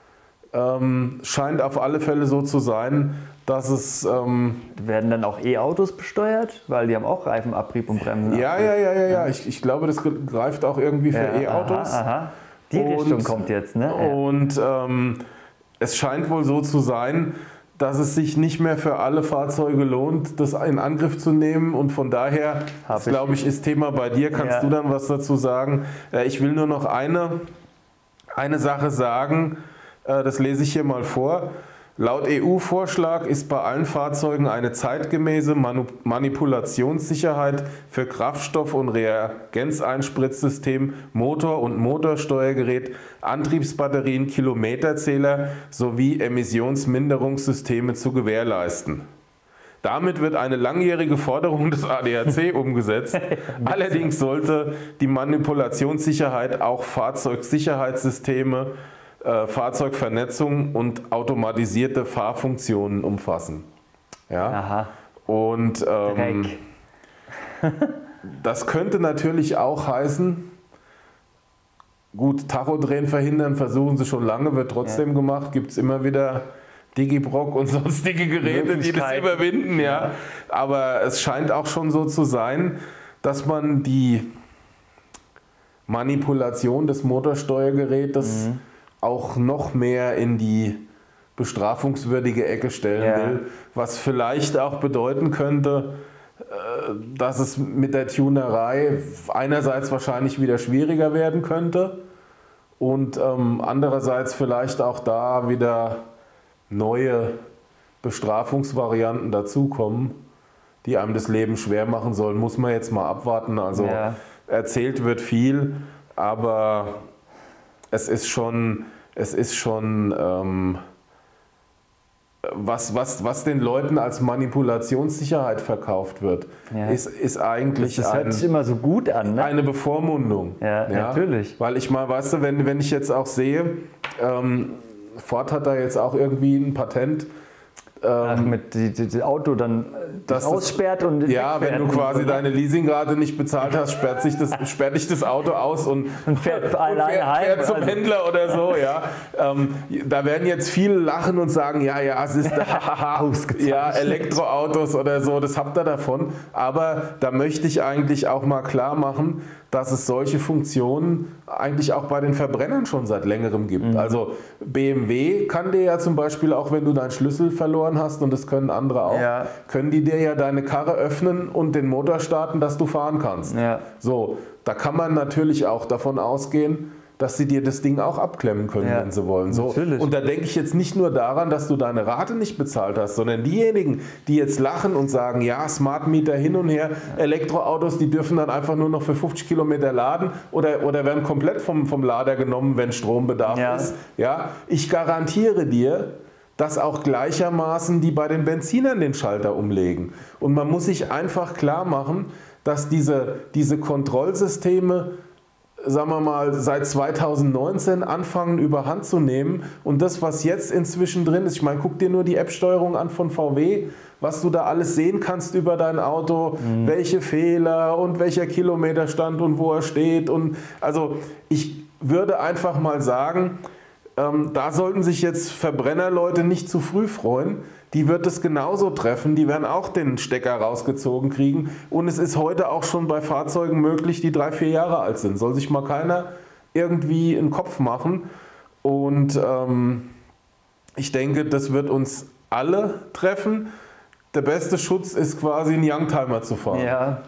Ähm, scheint auf alle Fälle so zu sein, dass es... Ähm, werden dann auch E-Autos besteuert? Weil die haben auch Reifenabrieb und Bremsenabrieb. Ja, ja, ja, ja, ja. Ich, ich glaube, das greift auch irgendwie für ja, E-Autos. Aha, aha. Die und, Richtung kommt jetzt, ne? Ja. Und ähm, es scheint wohl so zu sein, dass es sich nicht mehr für alle Fahrzeuge lohnt, das in Angriff zu nehmen. Und von daher, das glaube ich, ist Thema bei dir. Kannst ja. du dann was dazu sagen? Ich will nur noch eine, eine Sache sagen, das lese ich hier mal vor. Laut E U-Vorschlag ist bei allen Fahrzeugen eine zeitgemäße Manipulationssicherheit für Kraftstoff- und Reagenzeinspritzsystem, Motor- und Motorsteuergerät, Antriebsbatterien, Kilometerzähler sowie Emissionsminderungssysteme zu gewährleisten. Damit wird eine langjährige Forderung des A D A C umgesetzt. Allerdings sollte die Manipulationssicherheit auch Fahrzeugsicherheitssysteme, äh, Fahrzeugvernetzung und automatisierte Fahrfunktionen umfassen. Ja? Aha. Und ähm, das könnte natürlich auch heißen, gut, Tachodrehen verhindern versuchen sie schon lange, wird trotzdem ja. gemacht, gibt es immer wieder Digibrock und sonstige Geräte, die das überwinden. Ja. Aber es scheint auch schon so zu sein, dass man die Manipulation des Motorsteuergerätes mhm. auch noch mehr in die bestrafungswürdige Ecke stellen ja. will, was vielleicht auch bedeuten könnte, dass es mit der Tunerei einerseits wahrscheinlich wieder schwieriger werden könnte und ähm, andererseits vielleicht auch da wieder neue Bestrafungsvarianten dazukommen, die einem das Leben schwer machen sollen. Muss man jetzt mal abwarten. Also ja. erzählt wird viel, aber es ist schon, es ist schon ähm, was, was, was den Leuten als Manipulationssicherheit verkauft wird, ja. ist, ist eigentlich das, das hört ein, sich immer so gut an, ne? eine Bevormundung. Ja, ja, natürlich. Weil ich mal, weißt du, wenn, wenn ich jetzt auch sehe, ähm, Ford hat da jetzt auch irgendwie ein Patent. Ähm, Ach, mit die, die, die Auto dann das aussperrt und ja, wenn du quasi und deine Leasingrate nicht bezahlt hast, sperrt, sich das, sperrt dich das Auto aus und, und fährt, und fährt, heim, fährt zum also. Händler oder so. Ja. Ähm, da werden jetzt viele lachen und sagen, ja, ja, es ist ja, Elektroautos oder so, das habt ihr davon. Aber da möchte ich eigentlich auch mal klar machen, dass es solche Funktionen eigentlich auch bei den Verbrennern schon seit längerem gibt. Mhm. Also B M W kann dir ja zum Beispiel auch, wenn du deinen Schlüssel verloren hast, und das können andere auch, ja. können die dir ja deine Karre öffnen und den Motor starten, dass du fahren kannst. Ja. So, da kann man natürlich auch davon ausgehen, dass sie dir das Ding auch abklemmen können, ja, wenn sie wollen. So. Und da denke ich jetzt nicht nur daran, dass du deine Rate nicht bezahlt hast, sondern diejenigen, die jetzt lachen und sagen, ja, Smart Meter hin und her, Elektroautos, die dürfen dann einfach nur noch für fünfzig Kilometer laden oder, oder werden komplett vom, vom Lader genommen, wenn Strombedarf ja. ist. Ja, ich garantiere dir, dass auch gleichermaßen die bei den Benzinern den Schalter umlegen. Und man muss sich einfach klar machen, dass diese, diese Kontrollsysteme, sagen wir mal, seit zweitausendneunzehn anfangen überhand zu nehmen und das, was jetzt inzwischen drin ist, ich meine, guck dir nur die App-Steuerung an von V W, was du da alles sehen kannst über dein Auto, mhm. welche Fehler und welcher Kilometerstand und wo er steht. Und also ich würde einfach mal sagen, ähm, da sollten sich jetzt Verbrennerleute nicht zu früh freuen. Die wird es genauso treffen, die werden auch den Stecker rausgezogen kriegen. Und es ist heute auch schon bei Fahrzeugen möglich, die drei, vier Jahre alt sind. Soll sich mal keiner irgendwie einen Kopf machen. Und ähm, ich denke, das wird uns alle treffen. Der beste Schutz ist quasi einen Youngtimer zu fahren. Ja,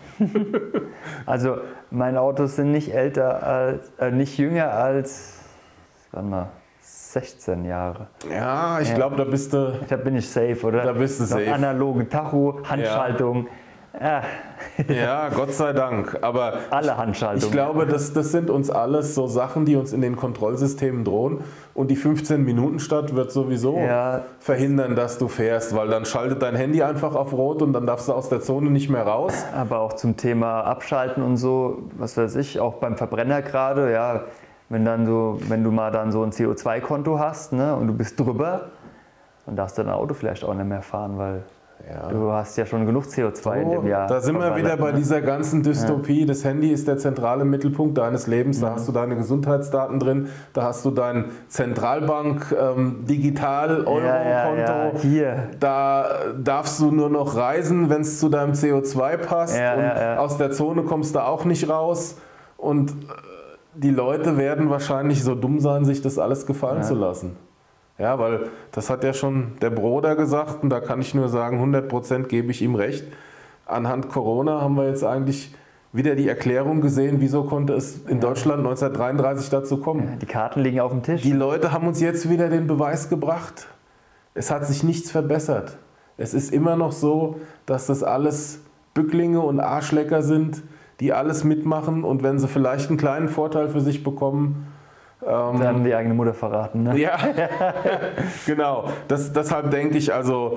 also meine Autos sind nicht älter als, äh, nicht jünger als, warte mal, sechzehn Jahre. Ja, ich ja. glaube, da bist du... Da bin ich safe, oder? Da bist du Noch safe. Analogen Tacho, Handschaltung. Ja. Ja. ja, Gott sei Dank. Aber alle Handschaltungen. Ich glaube, das, das sind uns alles so Sachen, die uns in den Kontrollsystemen drohen. Und die fünfzehn-Minuten-Stadt wird sowieso ja. verhindern, dass du fährst, weil dann schaltet dein Handy einfach auf Rot und dann darfst du aus der Zone nicht mehr raus. Aber auch zum Thema Abschalten und so, was weiß ich, auch beim Verbrenner gerade, ja, Wenn, dann so, wenn du mal dann so ein C O zwei Konto hast, ne, und du bist drüber, dann darfst du dein Auto vielleicht auch nicht mehr fahren, weil ja. du hast ja schon genug C O zwei so, in dem Jahr. Da sind wir wieder bei ne? dieser ganzen Dystopie. Ja. Das Handy ist der zentrale Mittelpunkt deines Lebens. Da ja. hast du deine Gesundheitsdaten drin, da hast du dein Zentralbank ähm, digital Euro-Konto. Ja, ja, ja. Hier. Da darfst du nur noch reisen, wenn es zu deinem C O zwei passt. Ja, und ja, ja. aus der Zone kommst du auch nicht raus. Und die Leute werden wahrscheinlich so dumm sein, sich das alles gefallen ja. zu lassen. Ja, weil das hat ja schon der Broder gesagt und da kann ich nur sagen, hundert Prozent gebe ich ihm recht. Anhand Corona haben wir jetzt eigentlich wieder die Erklärung gesehen, wieso konnte es in ja. Deutschland neunzehnhundertdreiunddreißig dazu kommen. Ja, die Karten liegen auf dem Tisch. Die Leute haben uns jetzt wieder den Beweis gebracht. Es hat sich nichts verbessert. Es ist immer noch so, dass das alles Bücklinge und Arschlecker sind, die alles mitmachen und wenn sie vielleicht einen kleinen Vorteil für sich bekommen, ähm, dann haben die eigene Mutter verraten. Ne? Ja, genau. Das, deshalb denke ich, also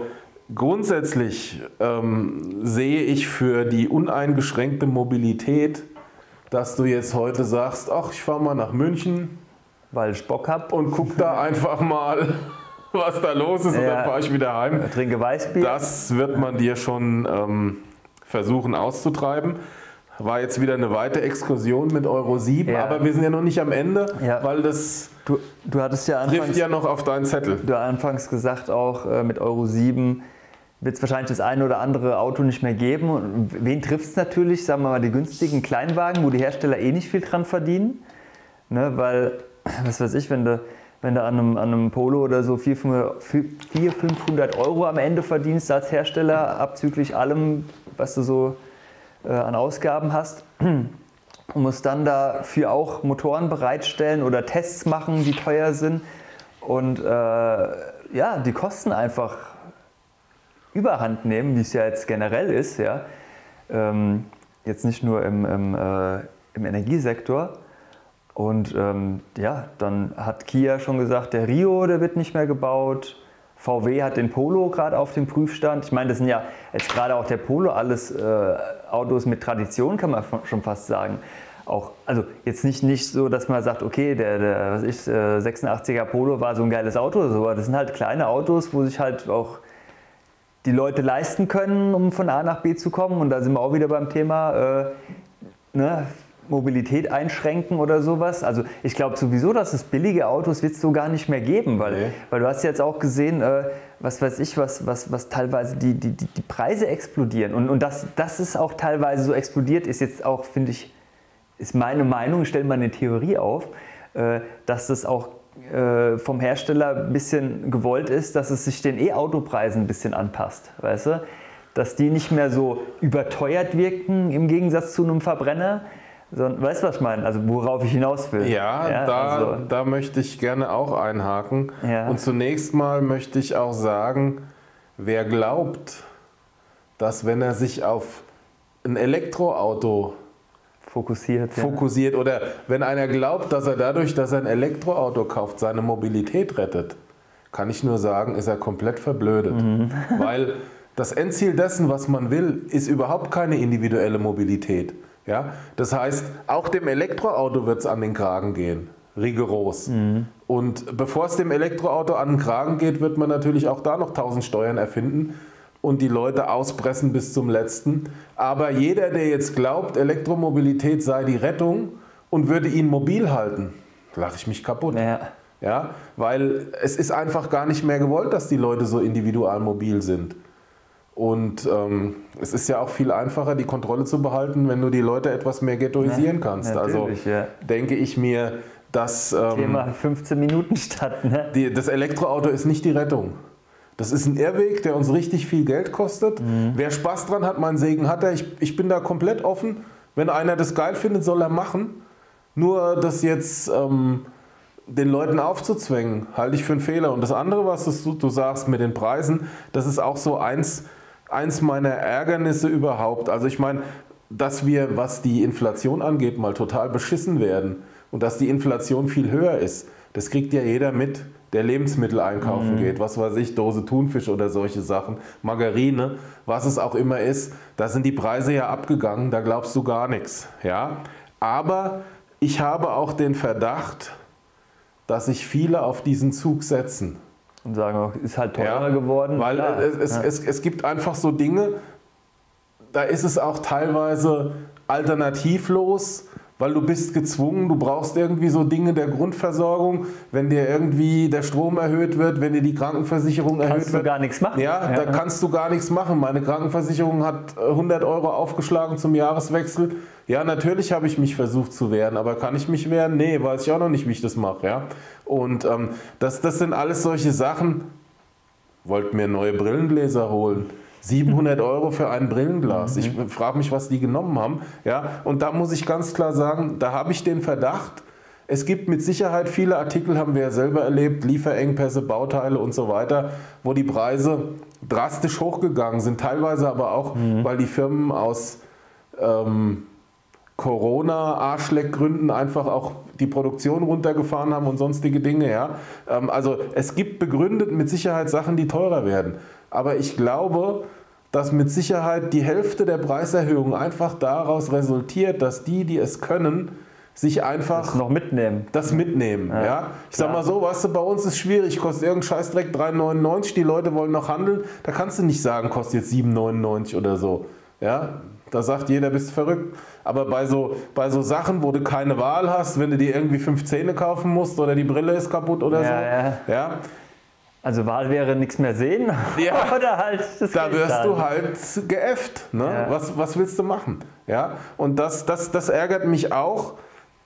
grundsätzlich ähm, sehe ich für die uneingeschränkte Mobilität, dass du jetzt heute sagst, ach, ich fahre mal nach München, weil ich Bock habe und guck da einfach mal, was da los ist, ja, und dann fahre ich wieder heim. Trinke Weißbier. Das wird man dir schon ähm, versuchen auszutreiben. War jetzt wieder eine weite Exkursion mit Euro sieben, ja, aber wir sind ja noch nicht am Ende, ja, weil das du, du hattest ja anfangs, trifft ja noch auf deinen Zettel. Du hast anfangs gesagt, auch äh, mit Euro sieben wird es wahrscheinlich das eine oder andere Auto nicht mehr geben. Und wen trifft es natürlich? Sagen wir mal die günstigen Kleinwagen, wo die Hersteller eh nicht viel dran verdienen. Ne, weil, was weiß ich, wenn du, wenn du an, einem, an einem Polo oder so vierhundert, fünfhundert Euro am Ende verdienst als Hersteller, abzüglich allem, was du so an Ausgaben hast, und musst dann dafür auch Motoren bereitstellen oder Tests machen, die teuer sind, und äh, ja, die Kosten einfach überhand nehmen, wie es ja jetzt generell ist, ja, ähm, jetzt nicht nur im, im, äh, im Energiesektor. Und ähm, ja, dann hat Kia schon gesagt, der Rio, der wird nicht mehr gebaut. V W hat den Polo gerade auf dem Prüfstand. Ich meine, das sind ja jetzt gerade auch der Polo alles äh, Autos mit Tradition, kann man schon fast sagen. Auch, also jetzt nicht, nicht so, dass man sagt, okay, der, der was ich, äh, sechsundachtziger Polo war so ein geiles Auto oder so. Das sind halt kleine Autos, wo sich halt auch die Leute leisten können, um von A nach B zu kommen. Und da sind wir auch wieder beim Thema äh, ne, Mobilität einschränken oder sowas. Also ich glaube sowieso, dass es billige Autos wird es so gar nicht mehr geben, weil, nee. weil du hast jetzt auch gesehen, äh, was weiß ich, was, was, was teilweise die, die, die Preise explodieren. Und, und dass das ist auch teilweise so explodiert, ist jetzt auch, finde ich, ist meine Meinung, ich stelle mal eine Theorie auf, äh, dass das auch äh, vom Hersteller ein bisschen gewollt ist, dass es sich den E-Auto-Preisen ein bisschen anpasst, weißt du? Dass die nicht mehr so überteuert wirken im Gegensatz zu einem Verbrenner. So, weißt du, was ich meine? Also worauf ich hinaus will. Ja, ja da, also. da möchte ich gerne auch einhaken. Ja. Und zunächst mal möchte ich auch sagen, wer glaubt, dass wenn er sich auf ein Elektroauto fokussiert, fokussiert ja. oder wenn einer glaubt, dass er dadurch, dass er ein Elektroauto kauft, seine Mobilität rettet, kann ich nur sagen, ist er komplett verblödet. Mhm. Weil das Endziel dessen, was man will, ist überhaupt keine individuelle Mobilität. Ja, das heißt, auch dem Elektroauto wird es an den Kragen gehen, rigoros. Mhm. Und bevor es dem Elektroauto an den Kragen geht, wird man natürlich auch da noch tausend Steuern erfinden und die Leute auspressen bis zum Letzten. Aber jeder, der jetzt glaubt, Elektromobilität sei die Rettung und würde ihn mobil halten, lache ich mich kaputt. Ja. Ja, weil es ist einfach gar nicht mehr gewollt, dass die Leute so individualmobil sind. Und ähm, es ist ja auch viel einfacher, die Kontrolle zu behalten, wenn du die Leute etwas mehr ghettoisieren kannst. Also ja. denke ich mir, dass ähm, Thema fünfzehn Minuten statt. Ne? Die, das Elektroauto ist nicht die Rettung. Das ist ein Irrweg, der uns richtig viel Geld kostet. Mhm. Wer Spaß dran hat, meinen Segen hat er. Ich, ich bin da komplett offen. Wenn einer das geil findet, soll er machen. Nur das jetzt ähm, den Leuten aufzuzwängen, halte ich für einen Fehler. Und das andere, was du, du sagst mit den Preisen, das ist auch so eins, eins meiner Ärgernisse überhaupt. Also ich meine, dass wir, was die Inflation angeht, mal total beschissen werden und dass die Inflation viel höher ist, das kriegt ja jeder mit, der Lebensmittel einkaufen mhm. geht. Was weiß ich, Dose Thunfisch oder solche Sachen, Margarine, was es auch immer ist. Da sind die Preise ja abgegangen, da glaubst du gar nichts. Ja? Aber ich habe auch den Verdacht, dass sich viele auf diesen Zug setzen. Und sagen, ist halt teurer ja, geworden. Weil es, es, ja. es, es gibt einfach so Dinge, da ist es auch teilweise alternativlos, weil du bist gezwungen, du brauchst irgendwie so Dinge der Grundversorgung, wenn dir irgendwie der Strom erhöht wird, wenn dir die Krankenversicherung erhöht wird. Kannst du gar nichts machen. Ja, ja, da kannst du gar nichts machen. Meine Krankenversicherung hat hundert Euro aufgeschlagen zum Jahreswechsel. Ja, natürlich habe ich mich versucht zu wehren, aber kann ich mich wehren? Nee, weiß ich auch noch nicht, wie ich das mache. Ja? Und ähm, das, das sind alles solche Sachen. Wollt mir neue Brillengläser holen. siebenhundert Euro für ein Brillenglas. Ich frage mich, was die genommen haben. Ja? Und da muss ich ganz klar sagen, da habe ich den Verdacht, es gibt mit Sicherheit viele Artikel, haben wir ja selber erlebt, Lieferengpässe, Bauteile und so weiter, wo die Preise drastisch hochgegangen sind. Teilweise aber auch, mhm. weil die Firmen aus ähm, Corona-Arschleckgründen einfach auch die Produktion runtergefahren haben und sonstige Dinge. Ja? Ähm, also es gibt begründet mit Sicherheit Sachen, die teurer werden. aber ich glaube, dass mit Sicherheit die Hälfte der Preiserhöhung einfach daraus resultiert, dass die, die es können, sich einfach das noch mitnehmen. Das mitnehmen, ja. ja. Ich sag mal so, weißt du, bei uns ist schwierig, kostet irgendein Scheißdreck drei neunundneunzig, die Leute wollen noch handeln, da kannst du nicht sagen, kostet jetzt sieben neunundneunzig oder so, ja. Da sagt jeder, bist verrückt. Aber bei so, bei so Sachen, wo du keine Wahl hast, wenn du dir irgendwie fünf Zähne kaufen musst oder die Brille ist kaputt oder ja, so, ja. ja. Also Wahl wäre nichts mehr sehen, ja, oder halt das da Geld wirst zahlen. du halt geäfft. Ne? Ja. Was, was willst du machen? Ja? Und das, das, das ärgert mich auch,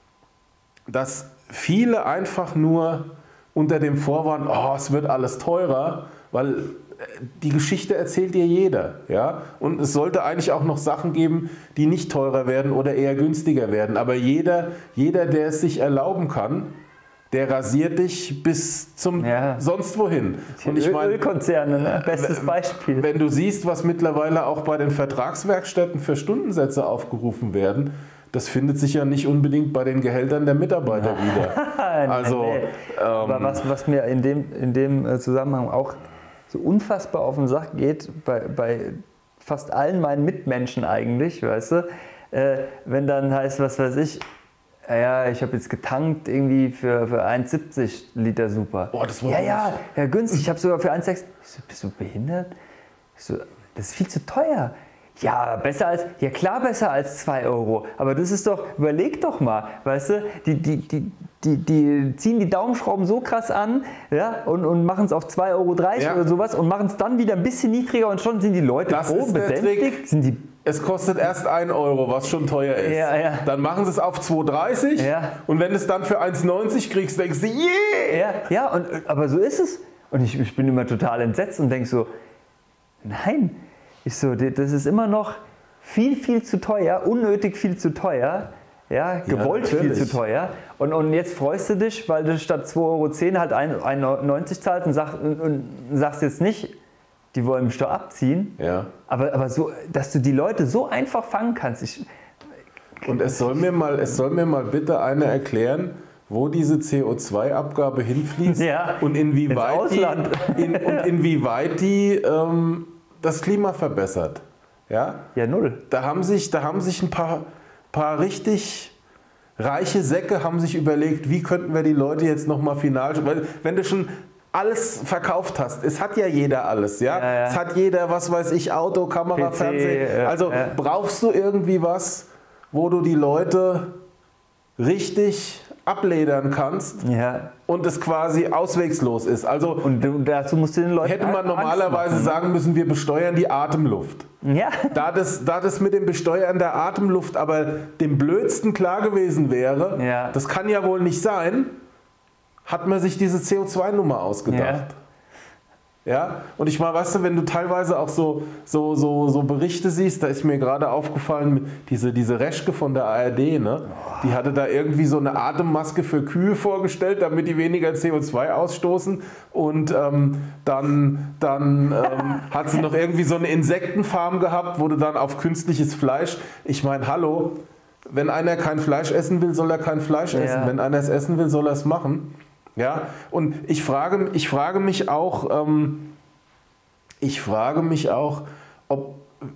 dass viele einfach nur unter dem Vorwand, oh, es wird alles teurer, weil die Geschichte erzählt dir jeder. Ja? Und es sollte eigentlich auch noch Sachen geben, die nicht teurer werden oder eher günstiger werden. Aber jeder, jeder der es sich erlauben kann, der rasiert dich bis zum ja. sonst wohin. Die Und ich meine, Ölkonzerne, ne? Bestes Beispiel. Wenn du siehst, was mittlerweile auch bei den Vertragswerkstätten für Stundensätze aufgerufen werden, das findet sich ja nicht unbedingt bei den Gehältern der Mitarbeiter wieder. Also, nee, nee. Ähm, Aber was, was mir in dem, in dem Zusammenhang auch so unfassbar auf den Sack geht, bei, bei fast allen meinen Mitmenschen eigentlich, weißt du, äh, wenn dann heißt, was weiß ich, ja, ich habe jetzt getankt irgendwie für, für eins siebzig Liter Super. Boah, das war ja, ja, ja, günstig. Ich habe sogar für eins sechs. Ich so, bist du behindert? Ich so, das ist viel zu teuer. Ja, besser als, ja klar besser als zwei Euro. Aber das ist doch, überleg doch mal, weißt du, die, die, die, die, die ziehen die Daumenschrauben so krass an, ja, und, und machen es auf zwei Euro dreißig ja. oder sowas und machen es dann wieder ein bisschen niedriger und schon sind die Leute das froh, ist der besänftigt. Trick. Sind die Es kostet erst ein Euro, was schon teuer ist. Ja, ja. Dann machen sie es auf zwei dreißig Ja. und wenn du es dann für eins neunzig kriegst, denkst du, yeah! Ja, ja und, aber so ist es. Und ich, ich bin immer total entsetzt und denke so, nein, ich so, das ist immer noch viel, viel zu teuer, unnötig viel zu teuer, ja, gewollt ja, viel zu teuer. Und, und jetzt freust du dich, weil du statt zwei Euro zehn halt ein Euro neunzig zahlst und, sag, und, und sagst jetzt nicht, die wollen mich doch abziehen. Ja. Aber, aber so, dass du die Leute so einfach fangen kannst. Ich, Und es soll, mir mal, es soll mir mal bitte einer erklären, wo diese C O zwei Abgabe hinfließt Ja, und inwieweit ins Ausland. die, in, und inwieweit die ähm, das Klima verbessert. Ja? Ja, null. Da haben sich, da haben sich ein paar, paar richtig reiche Säcke haben sich überlegt, wie könnten wir die Leute jetzt nochmal final... Weil wenn du schon alles verkauft hast, es hat ja jeder alles, ja? Ja, ja. Es hat jeder, was weiß ich, Auto, Kamera, P C, Fernsehen. ja, Also ja. brauchst du irgendwie was, wo du die Leute richtig abledern kannst Ja. und es quasi auswegslos ist. Also Und du, dazu musst du den Leuten hätte man Angst normalerweise machen, ne? sagen müssen, wir besteuern die Atemluft. Ja. Da das, da das mit dem Besteuern der Atemluft aber dem Blödsten klar gewesen wäre, Ja. das kann ja wohl nicht sein, hat man sich diese C O zwei Nummer ausgedacht. Ja, und ich meine, weißt du, wenn du teilweise auch so, so, so, so Berichte siehst, da ist mir gerade aufgefallen, diese, diese Reschke von der A R D, ne? Die hatte da irgendwie so eine Atemmaske für Kühe vorgestellt, damit die weniger C O zwei ausstoßen. Und ähm, dann, dann ähm, hat sie noch irgendwie so eine Insektenfarm gehabt, wurde dann auf künstliches Fleisch. Ich meine, hallo, wenn einer kein Fleisch essen will, soll er kein Fleisch Ja. essen. Wenn einer es essen will, soll er es machen. Ja, und ich frage, ich frage mich auch, ähm, ich frage mich auch, ob,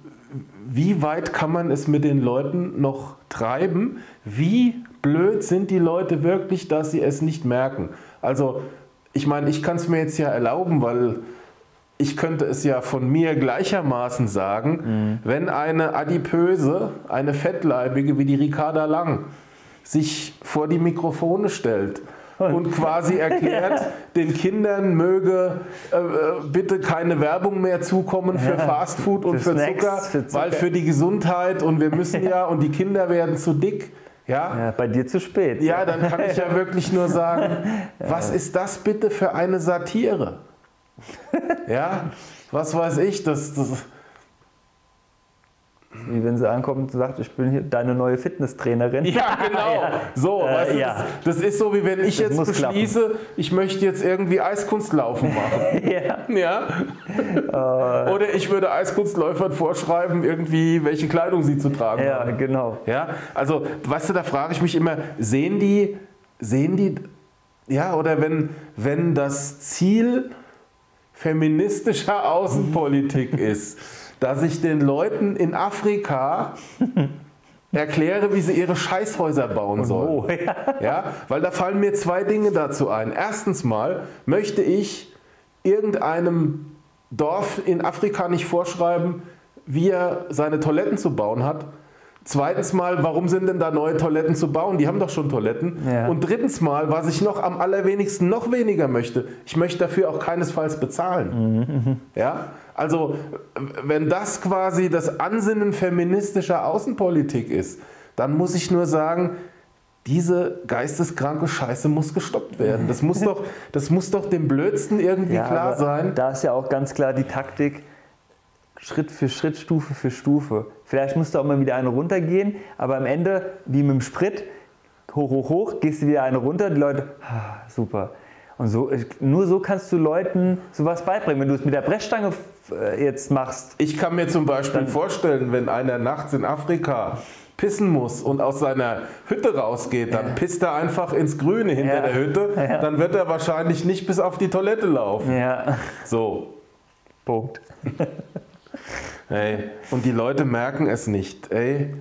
wie weit kann man es mit den Leuten noch treiben? Wie blöd sind die Leute wirklich, dass sie es nicht merken? Also, ich meine, ich kann es mir jetzt ja erlauben, weil ich könnte es ja von mir gleichermaßen sagen, mhm. wenn eine Adipöse, eine Fettleibige wie die Ricarda Lang sich vor die Mikrofone stellt und quasi erklärt, den Kindern möge äh, bitte keine Werbung mehr zukommen für Fastfood und für, für Snacks, Zucker, für Zucker, weil für die Gesundheit und wir müssen ja und die Kinder werden zu dick. Ja, Ja, bei dir zu spät. ja, dann kann ich ja wirklich nur sagen, was ist das bitte für eine Satire? Ja, was weiß ich, das... das Wie wenn sie ankommt und sagt, ich bin hier deine neue Fitnesstrainerin. Ja, genau. Ja. So, Äh, weißt du, ja. das, das ist so, wie wenn ich Das jetzt muss beschließe, ich möchte jetzt irgendwie Eiskunstlaufen machen. Ja. Ja? Oder ich würde Eiskunstläufern vorschreiben, irgendwie, welche Kleidung sie zu tragen Ja, haben. genau. Ja, also, weißt du, da frage ich mich immer, sehen die, sehen die, ja, oder wenn, wenn das Ziel feministischer Außenpolitik ist, dass ich den Leuten in Afrika erkläre, wie sie ihre Scheißhäuser bauen sollen. Oh, ja. Ja, weil da fallen mir zwei Dinge dazu ein. Erstens mal möchte ich irgendeinem Dorf in Afrika nicht vorschreiben, wie er seine Toiletten zu bauen hat. Zweitens mal, warum sind denn da neue Toiletten zu bauen? Die haben doch schon Toiletten. Ja. Und drittens mal, was ich noch am allerwenigsten noch weniger möchte, ich möchte dafür auch keinesfalls bezahlen. Mhm. Ja? Also, wenn das quasi das Ansinnen feministischer Außenpolitik ist, dann muss ich nur sagen, diese geisteskranke Scheiße muss gestoppt werden. Das muss doch, das muss doch dem Blödsten irgendwie Ja, klar aber sein. Da ist ja auch ganz klar die Taktik, Schritt für Schritt, Stufe für Stufe. Vielleicht musst du auch mal wieder eine runtergehen, aber am Ende, wie mit dem Sprit, hoch, hoch, hoch, gehst du wieder eine runter, die Leute, ah, super. Und so, nur so kannst du Leuten sowas beibringen. Wenn du es mit der Brechstange jetzt machst. Ich kann mir zum Beispiel vorstellen, wenn einer nachts in Afrika pissen muss und aus seiner Hütte rausgeht, dann pisst er einfach ins Grüne hinter Ja. der Hütte, Ja. dann wird er wahrscheinlich nicht bis auf die Toilette laufen. Ja, So. Punkt. Ey. Und die Leute merken es nicht. Ey.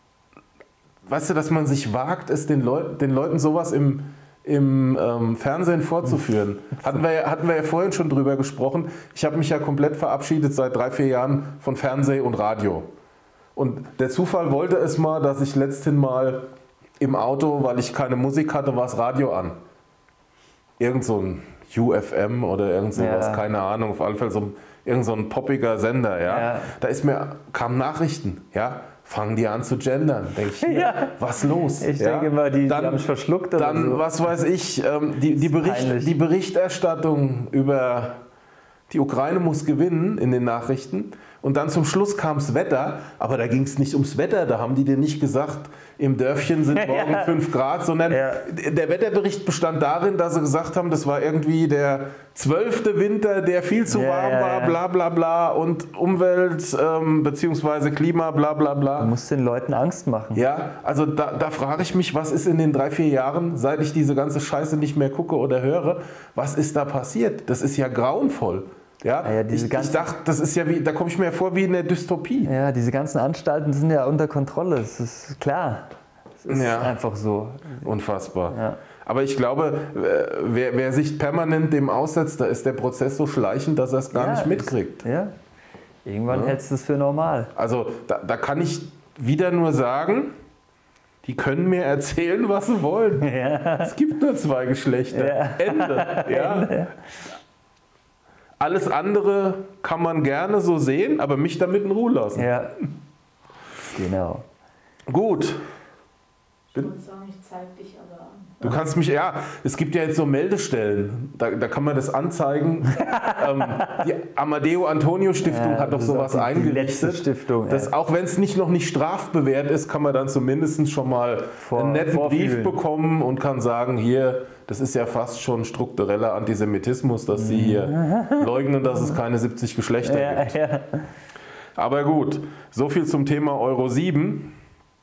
Weißt du, dass man sich wagt, es den, Leut den Leuten sowas im, im ähm, Fernsehen vorzuführen. Hatten wir, ja, hatten wir ja vorhin schon drüber gesprochen. Ich habe mich ja komplett verabschiedet seit drei, vier Jahren von Fernseh und Radio. Und der Zufall wollte es mal, dass ich letzthin mal im Auto, weil ich keine Musik hatte, war das Radio an. Irgend so ein U F M oder irgend sowas, Ja. keine Ahnung, auf alle Fälle so ein, irgend so ein poppiger Sender. Ja? Ja. Da ist mir, kamen Nachrichten, ja? Fangen die an zu gendern. Denke ich, hier, Ja. was los? Ich ja? denke mal, die, dann, die haben mich verschluckt oder Dann, so. was weiß ich, ähm, die, die, Bericht, peinlich. die Berichterstattung über die Ukraine muss gewinnen in den Nachrichten. Und dann zum Schluss kam das Wetter, aber da ging es nicht ums Wetter, da haben die dir nicht gesagt, im Dörfchen sind morgen Ja. fünf Grad, sondern Ja. der Wetterbericht bestand darin, dass sie gesagt haben, das war irgendwie der zwölfte Winter, der viel zu Ja, warm ja, war, ja. bla bla bla und Umwelt ähm, bzw. Klima, bla bla bla. Du musst den Leuten Angst machen. Ja, also da, da frage ich mich, was ist in den drei, vier Jahren, seit ich diese ganze Scheiße nicht mehr gucke oder höre, was ist da passiert? Das ist ja grauenvoll. Ja, Ja, ja, diese ich, ich ganzen- dachte, das ist ja wie, da komme ich mir vor wie in der Dystopie. Ja, diese ganzen Anstalten sind ja unter Kontrolle, das ist klar. Es ist Ja. einfach so. Unfassbar. Ja. Aber ich glaube, äh, wer, wer sich permanent dem aussetzt, da ist der Prozess so schleichend, dass er es gar Ja, nicht mitkriegt. es- Ja. Irgendwann Ja. hältst du es für normal. Also da, da kann ich wieder nur sagen, die können mir erzählen, was sie wollen. Ja. Es gibt nur zwei Geschlechter. Ja. Ende. Ja. Alles andere kann man gerne so sehen, aber mich damit in Ruhe lassen. Ja. Genau. Gut. Ich würde sagen, ich zeig dich aber an. Du kannst mich, ja, es gibt ja jetzt so Meldestellen, da, da kann man das anzeigen. ähm, die Amadeo Antonio Stiftung Ja, hat doch das ist sowas auch die- die letzte eingerichtet. Stiftung, dass ja. auch wenn es nicht noch nicht strafbewehrt ist, kann man dann zumindest schon mal Vor- einen netten Brief vorfühlen. bekommen und kann sagen, hier, das ist ja fast schon struktureller Antisemitismus, dass Sie hier leugnen, dass es keine siebzig Geschlechter Ja, gibt. ja. Aber gut, so viel zum Thema Euro sieben.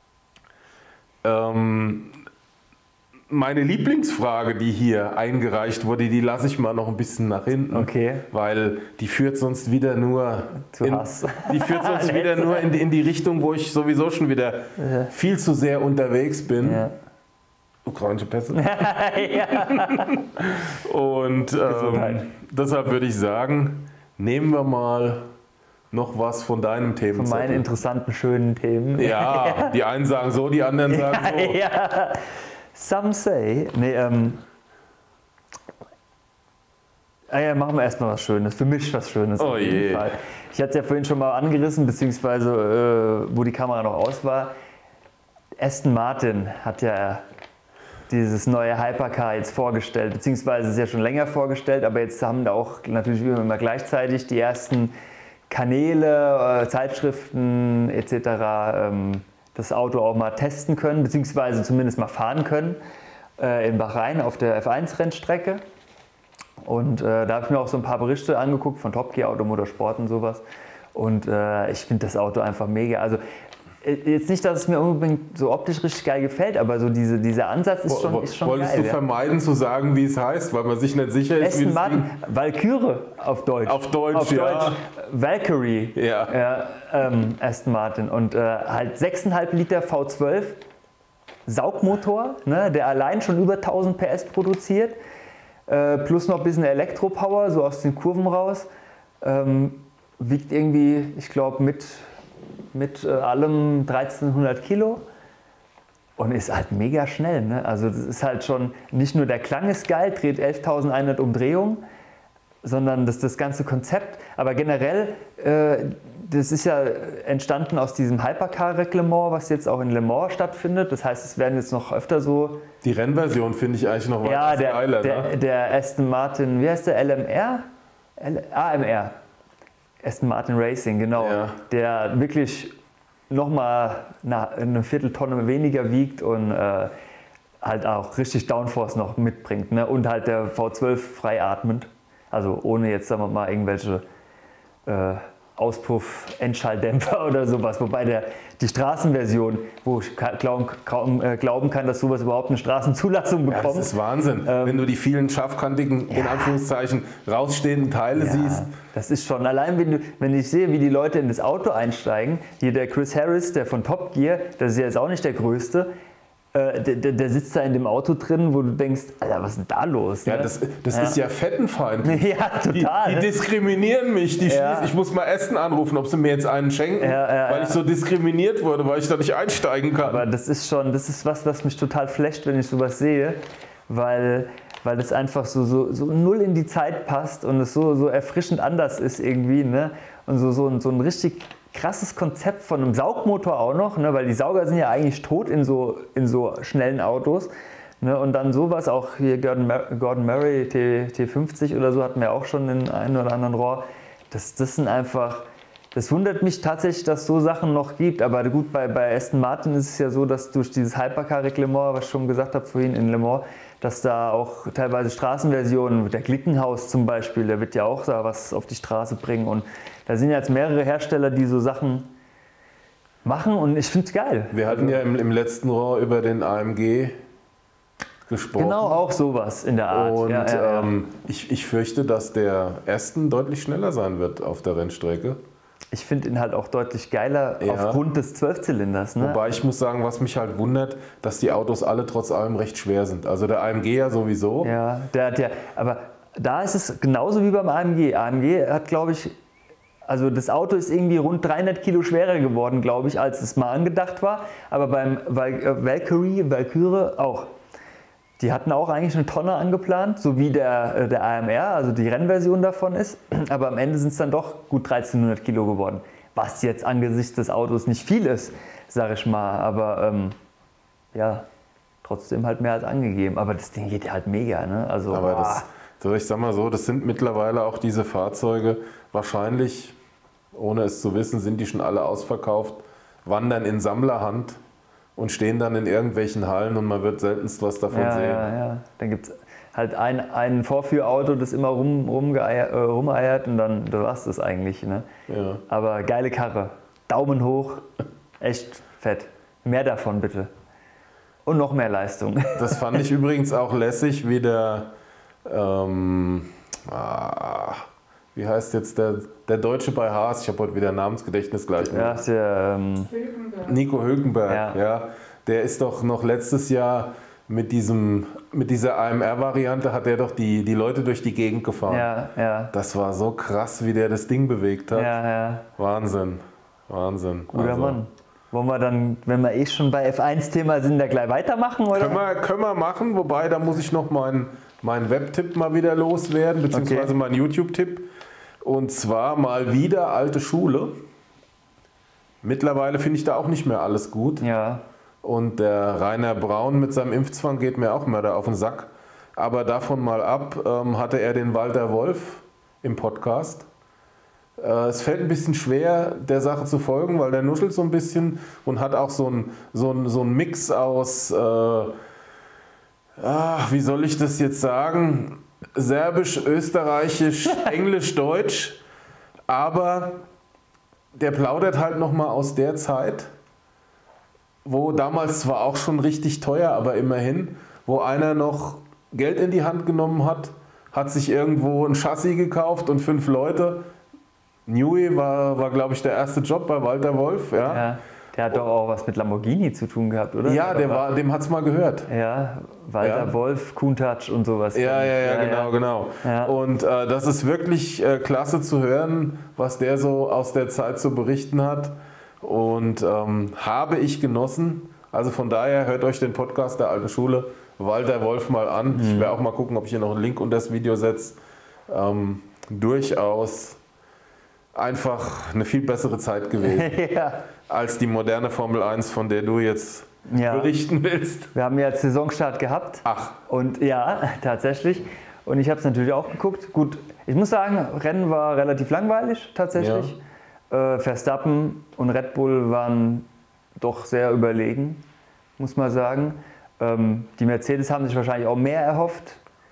Ähm, meine Lieblingsfrage, die hier eingereicht wurde, die lasse ich mal noch ein bisschen nach hinten. Okay. Weil die führt sonst wieder nur, Zu in, Hass. die führt sonst wieder nur in, die- in die Richtung, wo ich sowieso schon wieder viel zu sehr unterwegs bin. Ja. Ukrainische Pässe. Ja. Und Gesundheit. ähm, deshalb würde ich sagen, nehmen wir mal noch was von deinem Von Themenzettel. meinen interessanten, schönen Themen. Ja, die einen sagen so, die anderen sagen so. Ja. Some say. Nee, ähm. Ah ja, machen wir erstmal was Schönes. Für mich was Schönes. Oh auf jeden je. Fall. Ich hatte es ja vorhin schon mal angerissen, beziehungsweise äh, wo die Kamera noch aus war. Aston Martin hat ja dieses neue Hypercar jetzt vorgestellt, beziehungsweise ist ja schon länger vorgestellt, aber jetzt haben da auch natürlich wie immer gleichzeitig die ersten Kanäle, äh, Zeitschriften et cetera ähm, das Auto auch mal testen können, beziehungsweise zumindest mal fahren können äh, in Bahrain auf der F eins Rennstrecke. Und äh, da habe ich mir auch so ein paar Berichte angeguckt von Top Gear, Automotorsport und sowas. Und äh, ich finde das Auto einfach mega. Also Jetzt nicht, dass es mir unbedingt so optisch richtig geil gefällt, aber so diese, dieser Ansatz ist schon, ist schon Wolltest geil. du ja. vermeiden zu sagen, wie es heißt, weil man sich nicht sicher ist, Aston wie es Martin, Valkyrie auf Deutsch. Auf Deutsch, auf ja. Deutsch Valkyrie, Ja. ja, ähm, Aston Martin. Und äh, halt sechs Komma fünf Liter V zwölf Saugmotor, ne, der allein schon über tausend P S produziert, äh, plus noch ein bisschen Elektropower, so aus den Kurven raus. Ähm, wiegt irgendwie, ich glaube, mit... mit äh, allem dreizehnhundert Kilo und ist halt mega schnell. Ne? Also das ist halt schon, nicht nur der Klang ist geil, dreht elftausendeinhundert Umdrehungen, sondern das, das ganze Konzept. Aber generell, äh, das ist ja entstanden aus diesem Hypercar-Reglement, was jetzt auch in Le Mans stattfindet. Das heißt, es werden jetzt noch öfter so... Die Rennversion finde ich eigentlich noch weitaus Ja, der, geiler. der, Ne? der Aston Martin, wie heißt der, L M R? L A M R. Aston Martin Racing, genau, Ja. der wirklich nochmal eine Vierteltonne weniger wiegt und äh, halt auch richtig Downforce noch mitbringt. Ne? Und halt der V zwölf freiatmend, also ohne jetzt, sagen wir mal, irgendwelche äh, Auspuff, Endschalldämpfer oder sowas. Wobei der, die Straßenversion, wo ich glauben, kaum, äh, glauben kann, dass sowas überhaupt eine Straßenzulassung Ja, bekommt. das ist Wahnsinn, Ähm, wenn du die vielen scharfkantigen, in ja. Anführungszeichen, rausstehenden Teile Ja, siehst. das ist schon, allein wenn, du, wenn ich sehe, wie die Leute in das Auto einsteigen, hier der Chris Harris, der von Top Gear, das ist ja jetzt auch nicht der Größte, äh, der, der, der sitzt da in dem Auto drin, wo du denkst, Alter, was ist denn da los? Ja, ne? das, das Ja. ist ja fettenfeindlich. Ja, Die, total. die diskriminieren mich. Die Ja. schließen, ich muss mal Essen anrufen, ob sie mir jetzt einen schenken, Ja, ja, weil ja. ich so diskriminiert wurde, weil ich da nicht einsteigen kann. Aber das ist schon, das ist was, was mich total flasht, wenn ich sowas sehe, weil, weil das einfach so, so, so null in die Zeit passt und es so, so erfrischend anders ist irgendwie, ne? Und so, so, ein, so ein richtig krasses Konzept von einem Saugmotor auch noch, ne? Weil die Sauger sind ja eigentlich tot in so, in so schnellen Autos. Ne? Und dann sowas, auch hier Gordon, Gordon Murray T fünfzig oder so hatten wir auch schon in einem oder anderen Rohr. Das, das sind einfach... Das wundert mich tatsächlich, dass es so Sachen noch gibt, aber gut, bei, bei Aston Martin ist es ja so, dass durch dieses Hypercar-Reglement, was ich schon gesagt habe vorhin in Le Mans, dass da auch teilweise Straßenversionen, der Glickenhaus zum Beispiel, der wird ja auch da was auf die Straße bringen und da sind jetzt mehrere Hersteller, die so Sachen machen und ich finde es geil. Wir hatten ja im, im letzten Rohr über den A M G gesprochen. Genau, auch sowas in der Art. Und ja, ja, ja. Ähm, ich, ich fürchte, dass der Aston deutlich schneller sein wird auf der Rennstrecke. Ich finde ihn halt auch deutlich geiler Ja. aufgrund des Zwölfzylinders. Ne? Wobei ich muss sagen, was mich halt wundert, dass die Autos alle trotz allem recht schwer sind. Also der A M G ja sowieso. Ja, der hat ja, aber da ist es genauso wie beim A M G. A M G hat, glaube ich, also das Auto ist irgendwie rund dreihundert Kilo schwerer geworden, glaube ich, als es mal angedacht war. Aber beim Val- Valkyrie, Valkyrie auch. Die hatten auch eigentlich eine Tonne angeplant, so wie der, der A M R, also die Rennversion davon ist. Aber am Ende sind es dann doch gut dreizehnhundert Kilo geworden. Was jetzt angesichts des Autos nicht viel ist, sage ich mal. Aber ähm, ja, trotzdem halt mehr als angegeben. Aber das Ding geht halt mega. Ne? Also, Aber boah. das, so ich sag mal so, das sind mittlerweile auch diese Fahrzeuge, wahrscheinlich, ohne es zu wissen, sind die schon alle ausverkauft, wandern in Sammlerhand und stehen dann in irgendwelchen Hallen und man wird seltenst was davon ja, sehen. ja, ja. Dann gibt es halt ein, ein Vorführauto, das immer rum, rumgeeiert, äh, rumeiert und dann da war es das eigentlich. Ne? Ja. Aber geile Karre. Daumen hoch. Echt fett. Mehr davon bitte. Und noch mehr Leistung. Das fand ich übrigens auch lässig, wie der, ähm, ah, wie heißt jetzt der, der Deutsche bei Haas, ich habe heute wieder Namensgedächtnis gleich. Ja, der, ähm, Hülkenberg. Nico Hülkenberg, Ja. ja. Der ist doch noch letztes Jahr mit, diesem, mit dieser A M R-Variante, hat er doch die, die Leute durch die Gegend gefahren. ja, ja. Das war so krass, wie der das Ding bewegt hat. Ja, ja. Wahnsinn, Wahnsinn. Guter Also, Mann. Wollen wir dann, wenn wir eh schon bei F eins Thema sind, da gleich weitermachen? Oder? Können wir, können wir machen, wobei da muss ich noch meinen mein Webtipp mal wieder loswerden, beziehungsweise Okay. meinen YouTube-Tipp. Und zwar mal wieder alte Schule. Mittlerweile finde ich da auch nicht mehr alles gut. Ja. Und der Rainer Braun mit seinem Impfzwang geht mir auch mehr da auf den Sack. Aber davon mal ab, ähm, hatte er den Walter Wolf im Podcast. Äh, es fällt ein bisschen schwer, der Sache zu folgen, weil der nuschelt so ein bisschen und hat auch so einen so ein, so ein Mix aus, äh, ach, wie soll ich das jetzt sagen, Serbisch, Österreichisch, Englisch, Deutsch. Aber der plaudert halt nochmal aus der Zeit. wo damals zwar auch schon richtig teuer, aber immerhin, wo einer noch Geld in die Hand genommen hat, hat sich irgendwo ein Chassis gekauft und fünf Leute. Newey war, war glaube ich, der erste Job bei Walter Wolf. Ja. Ja, der hat doch auch was mit Lamborghini zu tun gehabt, oder? Ja, der war, dem hat es mal gehört. Ja, Walter Ja. Wolf, Countach und sowas. Ja, ja, ja, genau, ja. genau. Ja. Und äh, das ist wirklich äh, klasse zu hören, was der so aus der Zeit zu berichten hat. Und ähm, habe ich genossen. Also von daher hört euch den Podcast der Alten Schule Walter Wolf mal an. Mhm. Ich werde auch mal gucken, ob ich hier noch einen Link unter das Video setze. Ähm, durchaus einfach eine viel bessere Zeit gewesen Ja. als die moderne Formel eins, von der du jetzt Ja. berichten willst. Wir haben ja jetzt Saisonstart gehabt. Ach. Und ja, tatsächlich. Und ich habe es natürlich auch geguckt. Gut, ich muss sagen, Rennen war relativ langweilig tatsächlich. Ja. Äh, Verstappen und Red Bull waren doch sehr überlegen, muss man sagen. Ähm, die Mercedes haben sich wahrscheinlich auch mehr erhofft.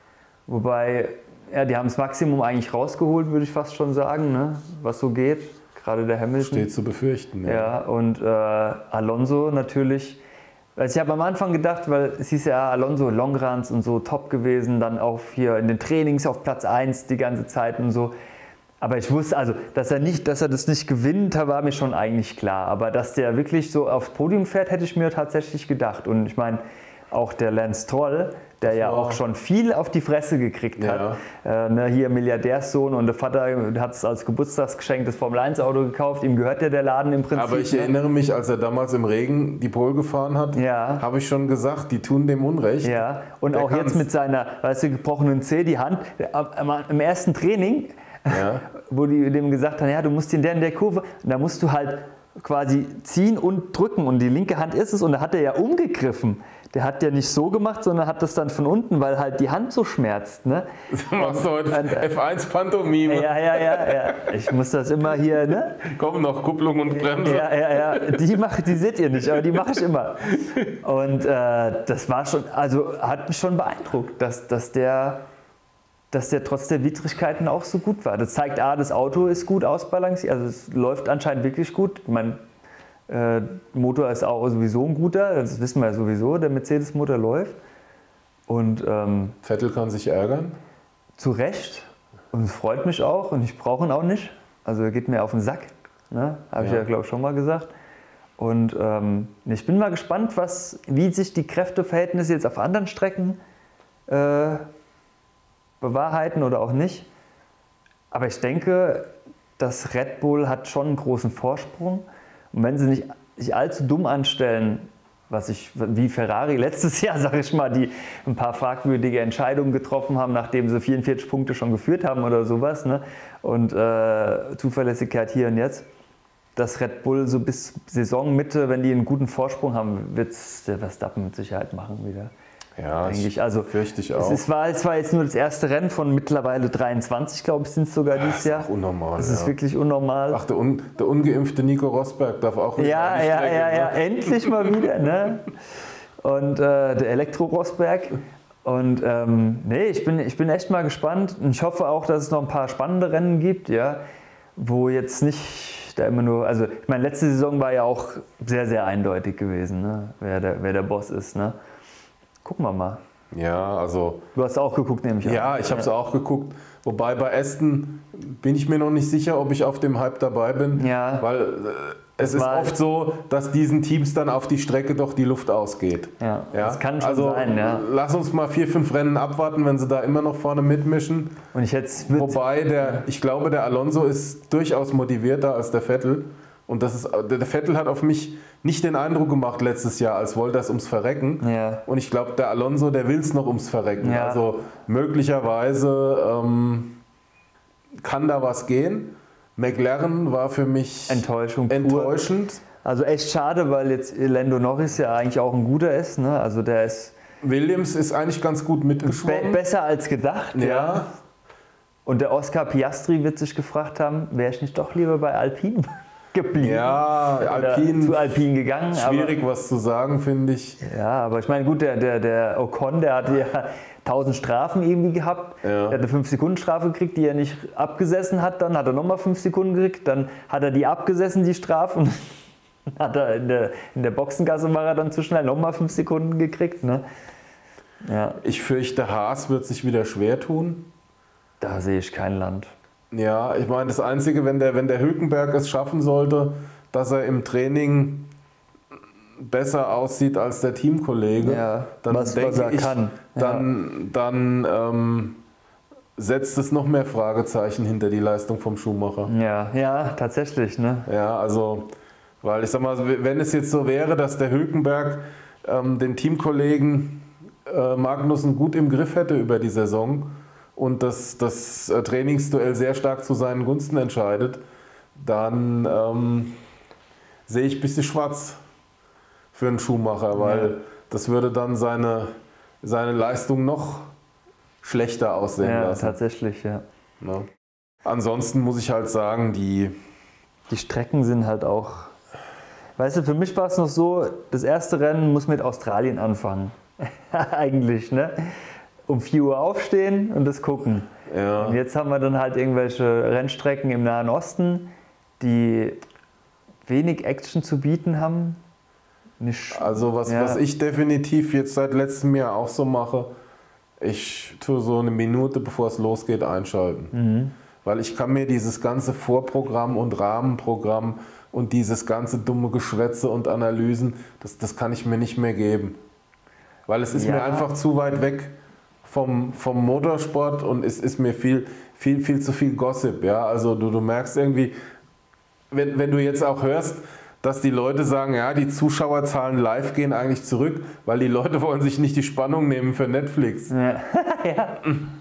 Wobei, ja, die haben das Maximum eigentlich rausgeholt, würde ich fast schon sagen, ne? Was so geht. Gerade der Hamilton. Steht zu befürchten. Ja, ja und äh, Alonso natürlich. Also ich habe am Anfang gedacht, weil es hieß ja Alonso Longruns und so top gewesen, dann auch hier in den Trainings auf Platz eins die ganze Zeit und so. Aber ich wusste, also, dass er, nicht, dass er das nicht gewinnt, war mir schon eigentlich klar. Aber dass der wirklich so aufs Podium fährt, hätte ich mir tatsächlich gedacht. Und ich meine, auch der Lance Stroll, der ja auch schon viel auf die Fresse gekriegt Ja. hat. Äh, ne, hier Milliardärssohn und der Vater hat es als Geburtstagsgeschenk das Formel eins Auto gekauft. Ihm gehört ja der Laden im Prinzip. Aber ich ne? erinnere mich, als er damals im Regen die Pole gefahren hat, Ja. habe ich schon gesagt, die tun dem Unrecht. Ja, und Der auch kann's. jetzt mit seiner, weißt du, gebrochenen Zeh, die Hand, am- am- im ersten Training, Ja. wo die dem gesagt haben, ja, du musst in der in der Kurve, und da musst du halt quasi ziehen und drücken und die linke Hand ist es und da hat er ja umgegriffen. Der hat ja nicht so gemacht, sondern hat das dann von unten, weil halt die Hand so schmerzt. Ne? Du machst du heute Und- F eins Pantomime. Ja, ja, ja, ja. Ich muss das immer hier, ne? Komm noch, Kupplung und Bremse. Ja, ja, ja. Die, mach, die seht ihr nicht, aber die mache ich immer. Und äh, das war schon, also hat mich schon beeindruckt, dass, dass, der, dass der trotz der Widrigkeiten auch so gut war. Das zeigt A, das Auto ist gut ausbalanciert, also es läuft anscheinend wirklich gut. Mein äh, Motor ist auch sowieso ein guter, das wissen wir ja sowieso, der Mercedes-Motor läuft. Und ähm, Vettel kann sich ärgern. zu Recht. Und es freut mich auch und ich brauche ihn auch nicht. Also er geht mir auf den Sack. Ne? Habe ich Ja. ja, glaube ich, schon mal gesagt. Und ähm, ich bin mal gespannt, was, wie sich die Kräfteverhältnisse jetzt auf anderen Strecken äh, bewahrheiten oder auch nicht. Aber ich denke, das Red Bull hat schon einen großen Vorsprung. Und wenn sie nicht sich allzu dumm anstellen, was ich, wie Ferrari letztes Jahr, sage ich mal, die ein paar fragwürdige Entscheidungen getroffen haben, nachdem sie vierundvierzig Punkte schon geführt haben oder sowas. Ne? Und äh, Zuverlässigkeit hier und jetzt. Das Red Bull so bis Saisonmitte, wenn die einen guten Vorsprung haben, wird es der Verstappen mit Sicherheit machen wieder. Ja, Denke ich. Also, fürchte ich es auch. ist, war, es war jetzt nur das erste Rennen von mittlerweile dreiundzwanzig, glaube ich, sind es sogar dieses ist Jahr. auch unnormal, Das ist ja. wirklich unnormal. Ach, der, un, der ungeimpfte Nico Rosberg darf auch wieder Ja, an die ja, Strecke, ja, ja, ne? endlich mal wieder. Ne? Und äh, der Elektro-Rosberg. Und ähm, nee, ich bin, ich bin echt mal gespannt. Und ich hoffe auch, dass es noch ein paar spannende Rennen gibt, ja, wo jetzt nicht da immer nur. Also, ich meine, letzte Saison war ja auch sehr, sehr eindeutig gewesen, ne? wer, der, wer der Boss ist. Ne? Gucken wir mal. Ja, also. Du hast auch geguckt, nehme ich an. Ja, ich habe es auch geguckt. Wobei bei Aston bin ich mir noch nicht sicher, ob ich auf dem Hype dabei bin. Ja. Weil äh, es ist war- oft so, dass diesen Teams dann auf die Strecke doch die Luft ausgeht. Ja, das kann schon also, sein, ja. Lass uns mal vier, fünf Rennen abwarten, wenn sie da immer noch vorne mitmischen. Und ich jetzt würd, Wobei, der, ich glaube, der Alonso ist durchaus motivierter als der Vettel. Und das ist, der Vettel hat auf mich nicht den Eindruck gemacht letztes Jahr, als wollte er es ums Verrecken. Ja. Und ich glaube, der Alonso, der will es noch ums Verrecken. Ja. Also möglicherweise ähm, kann da was gehen. McLaren war für mich Enttäuschung pur. enttäuschend. Also echt schade, weil jetzt Lando Norris ja eigentlich auch ein guter ist. Ne? Also der ist Williams ist eigentlich ganz gut be mitgeschwommen. besser als gedacht. Ja, Und der Oscar Piastri wird sich gefragt haben, wäre ich nicht doch lieber bei Alpine geblieben? ja, Oder Alpine, zu Alpine gegangen. schwierig was zu sagen, finde ich. Aber, ja, aber ich meine, gut, der, der, der Ocon, der hatte ja tausend Strafen irgendwie gehabt. Ja. Der hatte fünf Sekunden Strafe gekriegt, die er nicht abgesessen hat. Dann hat er nochmal fünf Sekunden gekriegt. Dann hat er die abgesessen, die Strafen. Hat er in der, in der Boxengasse war er dann zu schnell nochmal fünf Sekunden gekriegt. Ne? Ja. Ich fürchte, Haas wird sich wieder schwer tun. Da sehe ich kein Land. Ja, ich meine, das Einzige, wenn der, wenn der Hülkenberg es schaffen sollte, dass er im Training besser aussieht als der Teamkollege, Ja, dann was, denke was er ich, kann. dann, dann ähm, setzt es noch mehr Fragezeichen hinter die Leistung vom Schumacher. Ja, ja, tatsächlich. Ne? Ja, also, weil ich sag mal, wenn es jetzt so wäre, dass der Hülkenberg ähm, den Teamkollegen äh, Magnussen gut im Griff hätte über die Saison und das, das äh, Trainingsduell sehr stark zu seinen Gunsten entscheidet, dann ähm, sehe ich ein bisschen schwarz für einen Schumacher, weil ja. das würde dann seine, seine Leistung noch schlechter aussehen ja, lassen. Tatsächlich, ja. Ja. Ansonsten muss ich halt sagen, die... Die Strecken sind halt auch... Weißt du, für mich war es noch so, das erste Rennen muss mit Australien anfangen. Eigentlich, ne? Um vier Uhr aufstehen und das gucken. Ja. Und jetzt haben wir dann halt irgendwelche Rennstrecken im Nahen Osten, die wenig Action zu bieten haben. Nicht, also was, ja. was ich definitiv jetzt seit letztem Jahr auch so mache, ich tue so eine Minute, bevor es losgeht, einschalten. Mhm. Weil ich kann mir dieses ganze Vorprogramm und Rahmenprogramm und dieses ganze dumme Geschwätze und Analysen, das, das kann ich mir nicht mehr geben. Weil es ist ja. mir einfach zu weit weg vom, vom Motorsport und es ist mir viel, viel, viel zu viel Gossip. Ja? Also du, du merkst irgendwie, wenn, wenn du jetzt auch hörst, dass die Leute sagen, ja, die Zuschauerzahlen live gehen eigentlich zurück, weil die Leute wollen sich nicht die Spannung nehmen für Netflix. Ja. ja.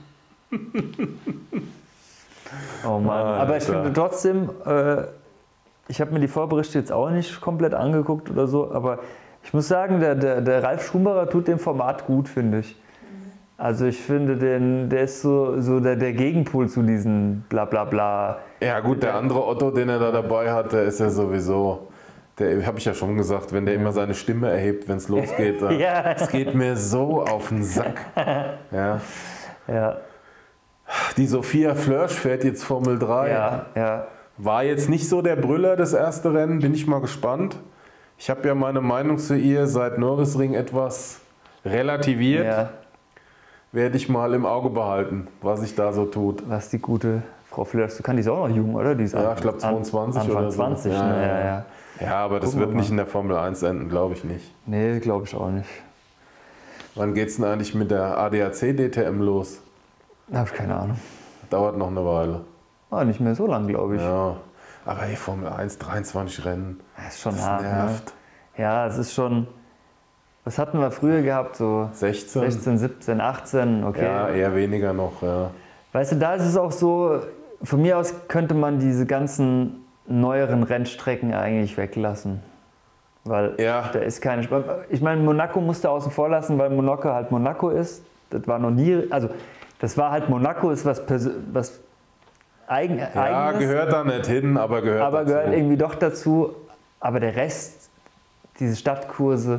Oh Mann. Ah, aber ich finde trotzdem, äh, ich habe mir die Vorberichte jetzt auch nicht komplett angeguckt oder so, aber ich muss sagen, der, der, der Ralf Schumacher tut dem Format gut, finde ich. Also ich finde, den, der ist so, so der, der Gegenpol zu diesen Blablabla. Ja gut, der andere Otto, den er da dabei hat, der ist ja sowieso... Der habe ich ja schon gesagt, wenn der immer seine Stimme erhebt, wenn es losgeht, dann, ja. es geht mir so auf den Sack. Ja. Ja. Die Sophia Flörsch fährt jetzt Formel drei. Ja, ja. War jetzt nicht so der Brüller, das erste Rennen, bin ich mal gespannt. Ich habe ja meine Meinung zu ihr seit Nürburgring etwas relativiert. Ja. Werde ich mal im Auge behalten, was sich da so tut. Was die gute Frau Flörsch, du kannst die ist auch noch jung, oder? Die ist ja, ich glaube zweiundzwanzig Anfang oder so. zwanzig, ja, ne? ja, ja. Ja, aber das Gucken wird nicht in der Formel eins enden, glaube ich nicht. Nee, glaube ich auch nicht. Wann geht es denn eigentlich mit der A D A C D T M los? Da habe ich keine Ahnung. Dauert noch eine Weile. Ah, nicht mehr so lang, glaube ich. Ja, aber hey, Formel eins, dreiundzwanzig Rennen. Das ist schon das hart. nervt. Ne? Ja, es ist schon. Was hatten wir früher gehabt? So sechzehn? sechzehn, siebzehn, achtzehn, okay. Ja, eher weniger noch, ja. Weißt du, da ist es auch so, von mir aus könnte man diese ganzen neueren Rennstrecken eigentlich weglassen. Weil Ja. da ist keine Spaß. Ich meine, Monaco musste außen vor lassen, weil Monaco halt Monaco ist. Das war noch nie, also das war halt Monaco, ist was, was eigen, Ja, eigenes. gehört da nicht hin, aber gehört aber dazu. gehört irgendwie doch dazu. Aber der Rest, diese Stadtkurse.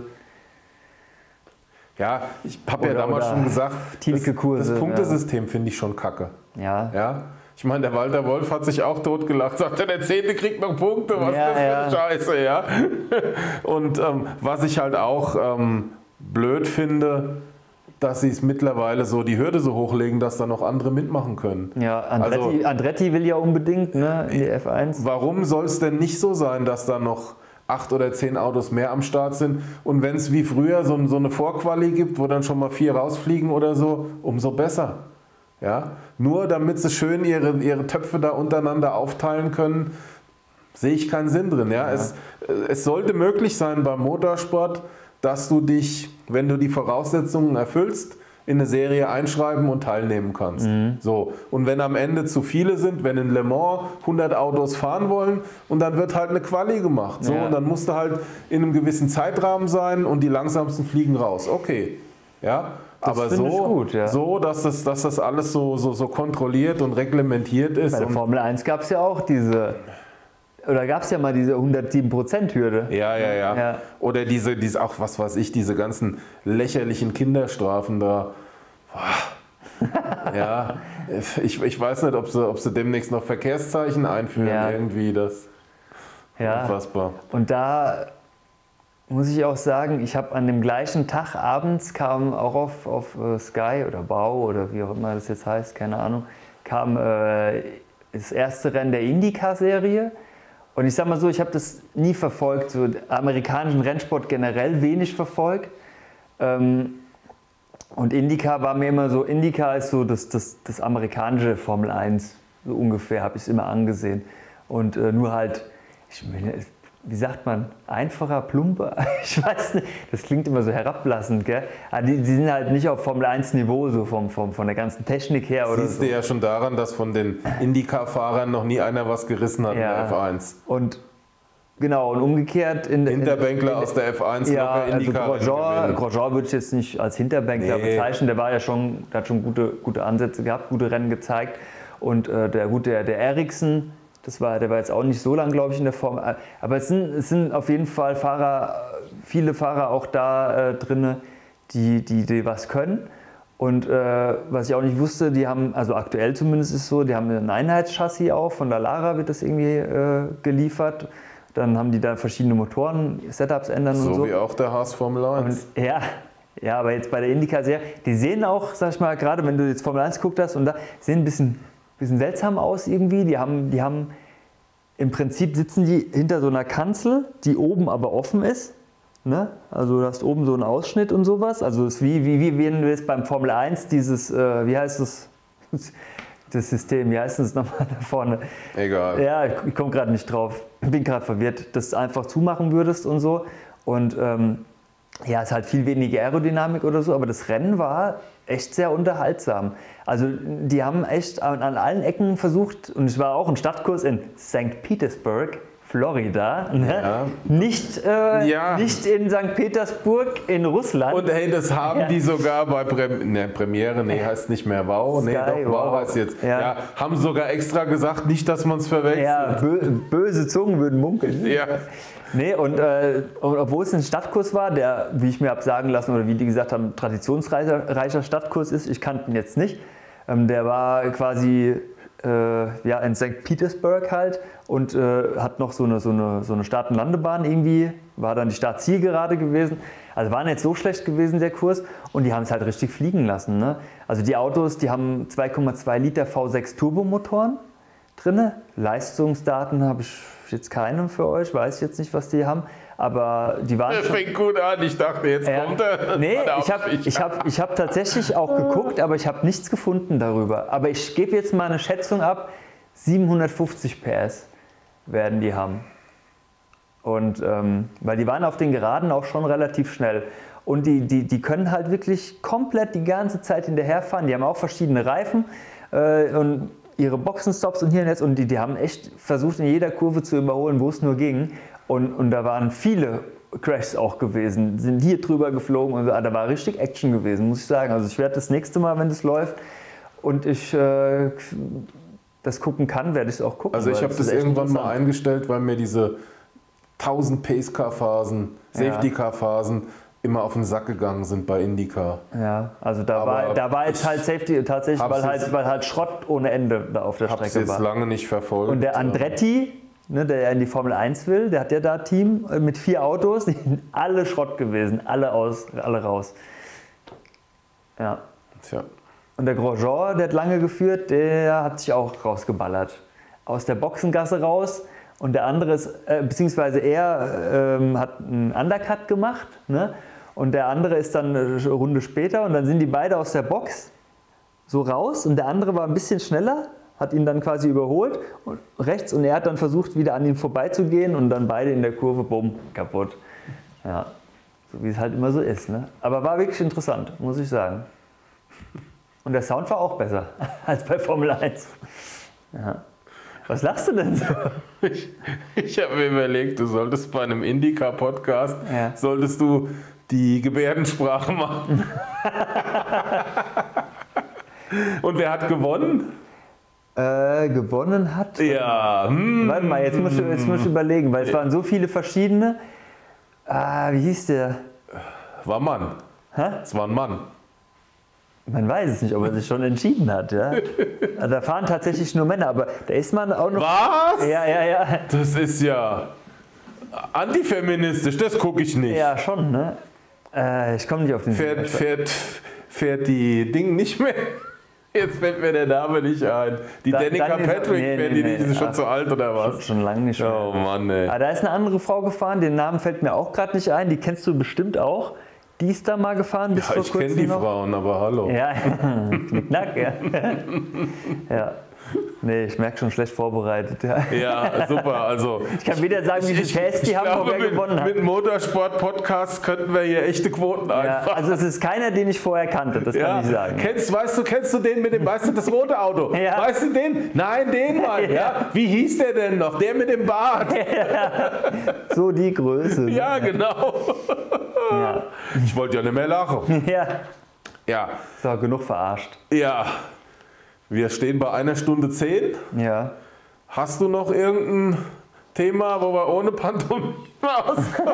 Ja, ich habe ja Oder- damals oder schon gesagt, Tielke-Kurse, das, das ja. Punktesystem finde ich schon kacke. Ja. Ja? Ich meine, der Walter Wolf hat sich auch totgelacht, sagt, der Zehnte kriegt noch Punkte, was Ja, ist das für ja. eine Scheiße, ja? Und ähm, was ich halt auch ähm, blöd finde, dass sie es mittlerweile so die Hürde so hochlegen, dass da noch andere mitmachen können. Ja, Andretti, Also- Andretti will ja unbedingt, ne, in die F eins. Warum soll es denn nicht so sein, dass da noch acht oder zehn Autos mehr am Start sind? Und wenn es wie früher so, so eine Vorquali gibt, wo dann schon mal vier rausfliegen oder so, umso besser. Ja? Nur damit sie schön ihre, ihre Töpfe da untereinander aufteilen können, sehe ich keinen Sinn drin. Ja? Ja. Es, es sollte möglich sein beim Motorsport, dass du dich, wenn du die Voraussetzungen erfüllst, in eine Serie einschreiben und teilnehmen kannst. Mhm. So. Und wenn am Ende zu viele sind, wenn in Le Mans hundert Autos fahren wollen und dann wird halt eine Quali gemacht. So. Ja. Und dann musst du halt in einem gewissen Zeitrahmen sein und die langsamsten fliegen raus. Okay. Ja? Das Aber finde ich so, gut, ja. so dass, das, dass das alles so, so, so kontrolliert und reglementiert ist. Bei der Und Formel eins gab es ja auch diese, oder gab es ja mal diese hundertsieben Prozent Hürde. Ja, ja, ja, Ja. Oder diese, diese, auch was weiß ich, diese ganzen lächerlichen Kinderstrafen da. Boah. Ja, ich, ich weiß nicht, ob sie, ob sie demnächst noch Verkehrszeichen einführen, Ja. irgendwie das. Ja. Unfassbar. Und da muss ich auch sagen, ich habe an dem gleichen Tag abends kam auch auf, auf äh, Sky oder Bau oder wie auch immer das jetzt heißt, keine Ahnung, kam äh, das erste Rennen der IndyCar-Serie. Und ich sag mal so, ich habe das nie verfolgt, so amerikanischen Rennsport generell wenig verfolgt. Ähm, und IndyCar war mir immer so, IndyCar ist so das, das, das amerikanische Formel eins, so ungefähr, habe ich es immer angesehen. Und äh, nur halt, ich meine, wie sagt man, einfacher, plumper, ich weiß nicht, das klingt immer so herablassend, gell? Aber die, die sind halt nicht auf Formel eins Niveau, so vom, vom, von der ganzen Technik her oder Siehst so. du ja schon daran, dass von den IndyCar-Fahrern noch nie einer was gerissen hat Ja. in der F eins. Und genau, und umgekehrt in Hinterbänkler in, aus der F eins ja, locker also IndyCar Grosjean, Grosjean würde ich jetzt nicht als Hinterbänkler Nee. bezeichnen, der war ja schon, der hat schon gute, gute Ansätze gehabt, gute Rennen gezeigt. Und äh, der gute, der, der Ericsson, das war, der war jetzt auch nicht so lang, glaube ich, in der Form. Aber es sind, es sind auf jeden Fall Fahrer, viele Fahrer auch da äh, drin, die, die, die was können. Und äh, was ich auch nicht wusste, die haben, also aktuell zumindest ist es so, die haben ein Einheitschassis auch, von der Lara wird das irgendwie äh, geliefert. Dann haben die da verschiedene Motoren, Setups ändern so und so. wie auch der Haas Formel eins. Und, ja, ja, aber jetzt bei der IndyCar-Serie, die sehen auch, sag ich mal, gerade wenn du jetzt Formel eins geguckt hast, und da sehen ein bisschen, bisschen seltsam aus irgendwie. Die haben, die haben, im Prinzip sitzen die hinter so einer Kanzel, die oben aber offen ist. Ne? Also du hast oben so einen Ausschnitt und sowas. Also es ist wie, wie, wie wenn du jetzt beim Formel eins dieses, äh, wie heißt das, das System, wie heißt das nochmal da vorne? Egal. Ja, ich komme gerade nicht drauf. Bin gerade verwirrt, dass du einfach zumachen würdest und so. Und ähm, ja, es ist halt viel weniger Aerodynamik oder so, aber das Rennen war echt sehr unterhaltsam. Also die haben echt an, an allen Ecken versucht, und es war auch ein Stadtkurs in Sankt Petersburg, Florida, ne? Ja. Nicht, äh, Ja. nicht in Sankt Petersburg in Russland. Und hey, das haben Ja. die sogar bei Prem ne, Premiere, nee, heißt nicht mehr Wow, nee, Sky, doch, Wow Wow. heißt jetzt. Ja. Ja. haben sogar extra gesagt, nicht, dass man es verwechselt. ja, bö böse Zungen würden munkeln. Ja. Nee, und, äh, und obwohl es ein Stadtkurs war, der, wie ich mir habe sagen lassen, oder wie die gesagt haben, traditionsreicher Stadtkurs ist, ich kannte ihn jetzt nicht, ähm, der war quasi äh, ja, in Sankt Petersburg halt und äh, hat noch so eine, so eine, so eine Start- und Landebahn irgendwie, war dann die Startzielgerade gewesen. Also war nicht so schlecht gewesen, der Kurs, und die haben es halt richtig fliegen lassen. Ne? Also die Autos, die haben zwei Komma zwei Liter V sechs Turbomotoren drin. Leistungsdaten habe ich jetzt keine für euch, weiß ich jetzt nicht, was die haben, aber die waren Das schon... fängt gut an, ich dachte, jetzt Ja, kommt er. nee, Verdammt, ich habe ich hab, ich hab tatsächlich auch geguckt, aber ich habe nichts gefunden darüber. Aber ich gebe jetzt mal eine Schätzung ab, siebenhundertfünfzig P S werden die haben. Und, ähm, weil die waren auf den Geraden auch schon relativ schnell. Und die, die, die können halt wirklich komplett die ganze Zeit hinterherfahren. Die haben auch verschiedene Reifen äh, und ihre Boxenstops und hier und jetzt. Und die, die haben echt versucht, in jeder Kurve zu überholen, wo es nur ging. Und, und da waren viele Crashs auch gewesen, sind hier drüber geflogen. Und so. Da war richtig Action gewesen, muss ich sagen. Also ich werde das nächste Mal, wenn das läuft und ich äh, das gucken kann, werde ich es auch gucken. Also ich weil habe ist das echt irgendwann mal interessant. eingestellt, weil mir diese tausend Pace-Car-Phasen, Safety-Car-Phasen immer auf den Sack gegangen sind bei IndyCar. Ja, also da Aber war, da war jetzt halt Safety tatsächlich, hab's weil halt, jetzt- weil halt Schrott ohne Ende da auf der Ich habe es Strecke jetzt war. lange nicht verfolgt. Und der Andretti, ne, der ja in die Formel eins will, der hat ja da Team äh, mit vier Autos, die sind alle Schrott gewesen, alle, aus, alle raus. Ja. Tja. Und der Grosjean, der hat lange geführt, der hat sich auch rausgeballert. Aus der Boxengasse raus. Und der andere ist, äh, beziehungsweise er ähm, hat einen Undercut gemacht. Ne? Und der andere ist dann eine Runde später. Und dann sind die beide aus der Box so raus. Und der andere war ein bisschen schneller, hat ihn dann quasi überholt. Und rechts. Und er hat dann versucht, wieder an ihm vorbeizugehen. Und dann beide in der Kurve, bumm, kaputt. Ja, so wie es halt immer so ist. Ne? Aber war wirklich interessant, muss ich sagen. Und der Sound war auch besser als bei Formel eins. Ja. Was lachst du denn so? Ich, ich habe mir überlegt, du solltest bei einem IndyCar-Podcast, Ja. solltest du die Gebärdensprache machen. Und wer hat gewonnen? Äh, gewonnen hat. Ja. Hm. Warte mal, jetzt muss, ich, jetzt muss ich überlegen, weil es waren so viele verschiedene. Ah, wie hieß der? War Mann. Hä? Es war ein Mann. Man weiß es nicht, ob er sich schon entschieden hat. Ja? Also da fahren tatsächlich nur Männer, aber da ist man auch noch. Was? Ja, ja, ja. Das ist ja. Antifeministisch, das gucke ich nicht. Ja, schon, ne? Äh, ich komme nicht auf den Fährt, fährt, fährt die Ding nicht mehr? Jetzt fällt mir der Name nicht ein. Die Da- Danica Danica- Patrick, nee, fährt nee, die nicht? Die nee. ist schon Ach, zu alt oder was? Schon lange nicht mehr. Oh Mann, ey. Aber da ist eine andere Frau gefahren, den Namen fällt mir auch gerade nicht ein, die kennst du bestimmt auch. Die ist da mal gefahren bis Ja, vor ich kenne kurzem die noch. Frauen, aber hallo. Ja, knack, ja. ja. Nee, ich merke schon schlecht vorbereitet. Ja. Ja, super. Also, Ich kann weder sagen, wie viele Fans die haben, glaube, wer mit, gewonnen hat. mit Motorsport-Podcast könnten wir hier echte Quoten Ja, einfahren. also es ist keiner, den ich vorher kannte, das Ja. kann ich sagen. Kennst, weißt du, kennst du den mit dem, weißt du, das rote Auto? Ja. Weißt du den? Nein, den mal. Ja. Ja. Wie hieß der denn noch? Der mit dem Bart. So die Größe. ne? Ja, genau. Ja. Ich wollte ja nicht mehr lachen. ja. Ja, So, genug verarscht. ja. Wir stehen bei einer Stunde zehn. Ja. Hast du noch irgendein Thema, wo wir ohne Pantomime auskommen?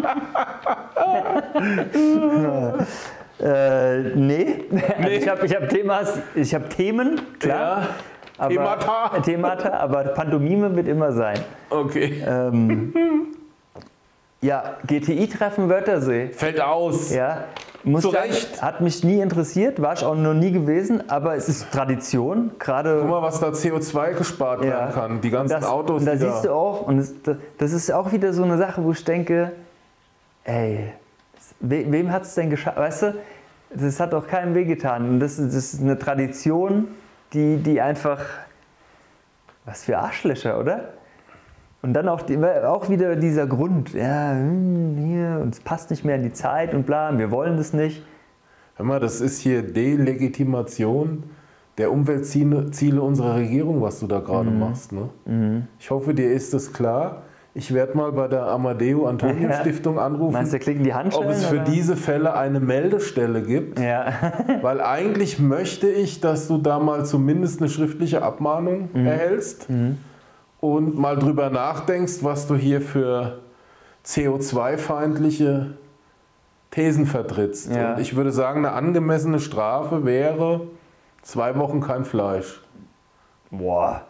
Äh, nee. Also ich habe ich hab Themas, ich habe Themen, klar. Ja. Aber, Themata. Themata, aber Pantomime wird immer sein. Okay. Ähm, ja, G T I-Treffen Wörthersee. Fällt aus. Ja, muss Zu ich sagen, Recht. hat mich nie interessiert, war ich auch noch nie gewesen, aber es ist Tradition, gerade. Guck mal, was da C O zwei gespart Ja. werden kann. Die ganzen das, Autos, und da die siehst du auch, und das, das ist auch wieder so eine Sache, wo ich denke, ey, we, wem hat es denn geschafft? Weißt du, das hat doch keinem wehgetan. Und das, das ist eine Tradition, die, die einfach, was für Arschlöcher, oder? Und dann auch, die, auch wieder dieser Grund, ja, hm, hier, uns passt nicht mehr in die Zeit und bla, wir wollen das nicht. Hör mal, das ist hier Delegitimation der Umweltziele Ziele unserer Regierung, was du da gerade Mhm. machst. Ne? Ich hoffe, dir ist das klar. Ich werde mal bei der Amadeo Antonio Ja. Stiftung anrufen, Meinst du, der klicken die Handschellen? ob es für oder? diese Fälle eine Meldestelle gibt. Ja. Weil eigentlich möchte ich, dass du da mal zumindest eine schriftliche Abmahnung Mhm. erhältst und mal drüber nachdenkst, was du hier für C O zwei feindliche Thesen vertrittst. Ja. Und ich würde sagen, eine angemessene Strafe wäre zwei Wochen kein Fleisch. Boah.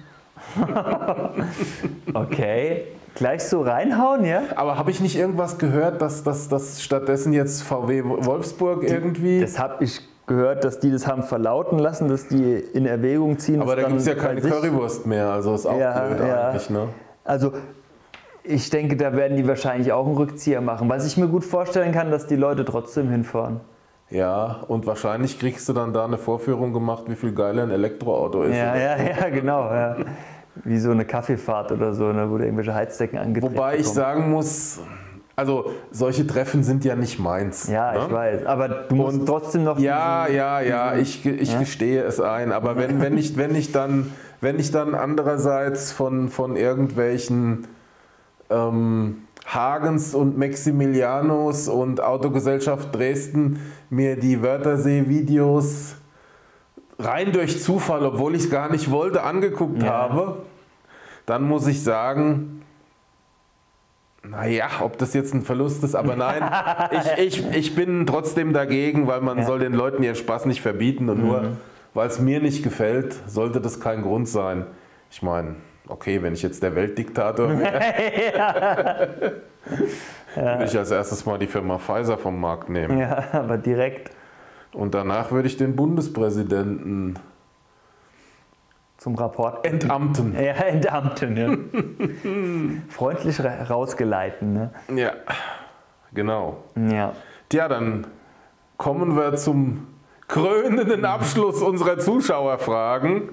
Okay. Gleich so reinhauen, ja? Aber habe ich nicht irgendwas gehört, dass, dass, dass stattdessen jetzt V W Wolfsburg irgendwie... Das habe ich gehört, dass die das haben verlauten lassen, dass die in Erwägung ziehen. aber es da dann gibt es ja bei keine sich- Currywurst mehr, also ist auch Ja, blöd ja. eigentlich. Ne? Also ich denke, da werden die wahrscheinlich auch einen Rückzieher machen. Was ich mir gut vorstellen kann, dass die Leute trotzdem hinfahren. Ja, und wahrscheinlich kriegst du dann da eine Vorführung gemacht, wie viel geiler ein Elektroauto ist. Ja, ja, ja, genau. Ja. Wie so eine Kaffeefahrt oder so, ne, wo du irgendwelche Heizdecken angetreten Wobei ich bekommst. sagen muss, also solche Treffen sind ja nicht meins. Ja, ne? ich weiß. Aber du musst Und- trotzdem noch... Ja, diesen- ja, ja, ich, ich Ja? gestehe es ein. Aber wenn, wenn, ich, wenn, ich dann, wenn ich dann andererseits von, von irgendwelchen ähm, Hagens und Maximilianos und Autogesellschaft Dresden mir die Wörthersee-Videos rein durch Zufall, obwohl ich es gar nicht wollte, angeguckt Ja. habe, dann muss ich sagen, naja, ob das jetzt ein Verlust ist, aber nein, ich, ich, ich bin trotzdem dagegen, weil man Ja. soll den Leuten ihren Spaß nicht verbieten und nur weil es mir nicht gefällt, sollte das kein Grund sein. Ich meine, okay, wenn ich jetzt der Weltdiktator wäre, würde ich als erstes mal die Firma Pfizer vom Markt nehmen. Ja, aber direkt Und danach würde ich den Bundespräsidenten zum Rapport. entamten. Ja, entamten, ja. Freundlich ra- rausgeleiten, ne? Ja, genau. Ja. Tja, dann kommen wir zum krönenden Abschluss unserer Zuschauerfragen.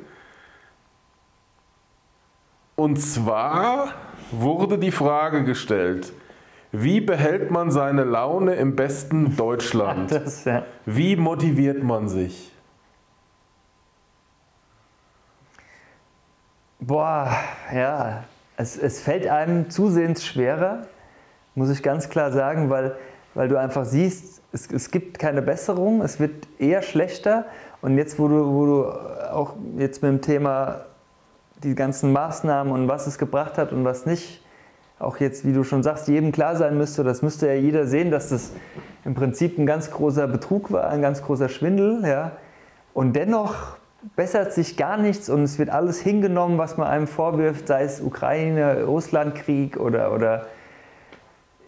Und zwar wurde die Frage gestellt, wie behält man seine Laune im besten Deutschland? Das, ja. Wie motiviert man sich? Boah, ja, es, es fällt einem zusehends schwerer, muss ich ganz klar sagen, weil, weil du einfach siehst, es, es gibt keine Besserung, es wird eher schlechter. Und jetzt, wo du, wo du auch jetzt mit dem Thema die ganzen Maßnahmen und was es gebracht hat und was nicht, auch jetzt, wie du schon sagst, jedem klar sein müsste, das müsste ja jeder sehen, dass das im Prinzip ein ganz großer Betrug war, ein ganz großer Schwindel. Ja. Und dennoch bessert sich gar nichts und es wird alles hingenommen, was man einem vorwirft, sei es Ukraine, Russlandkrieg oder, oder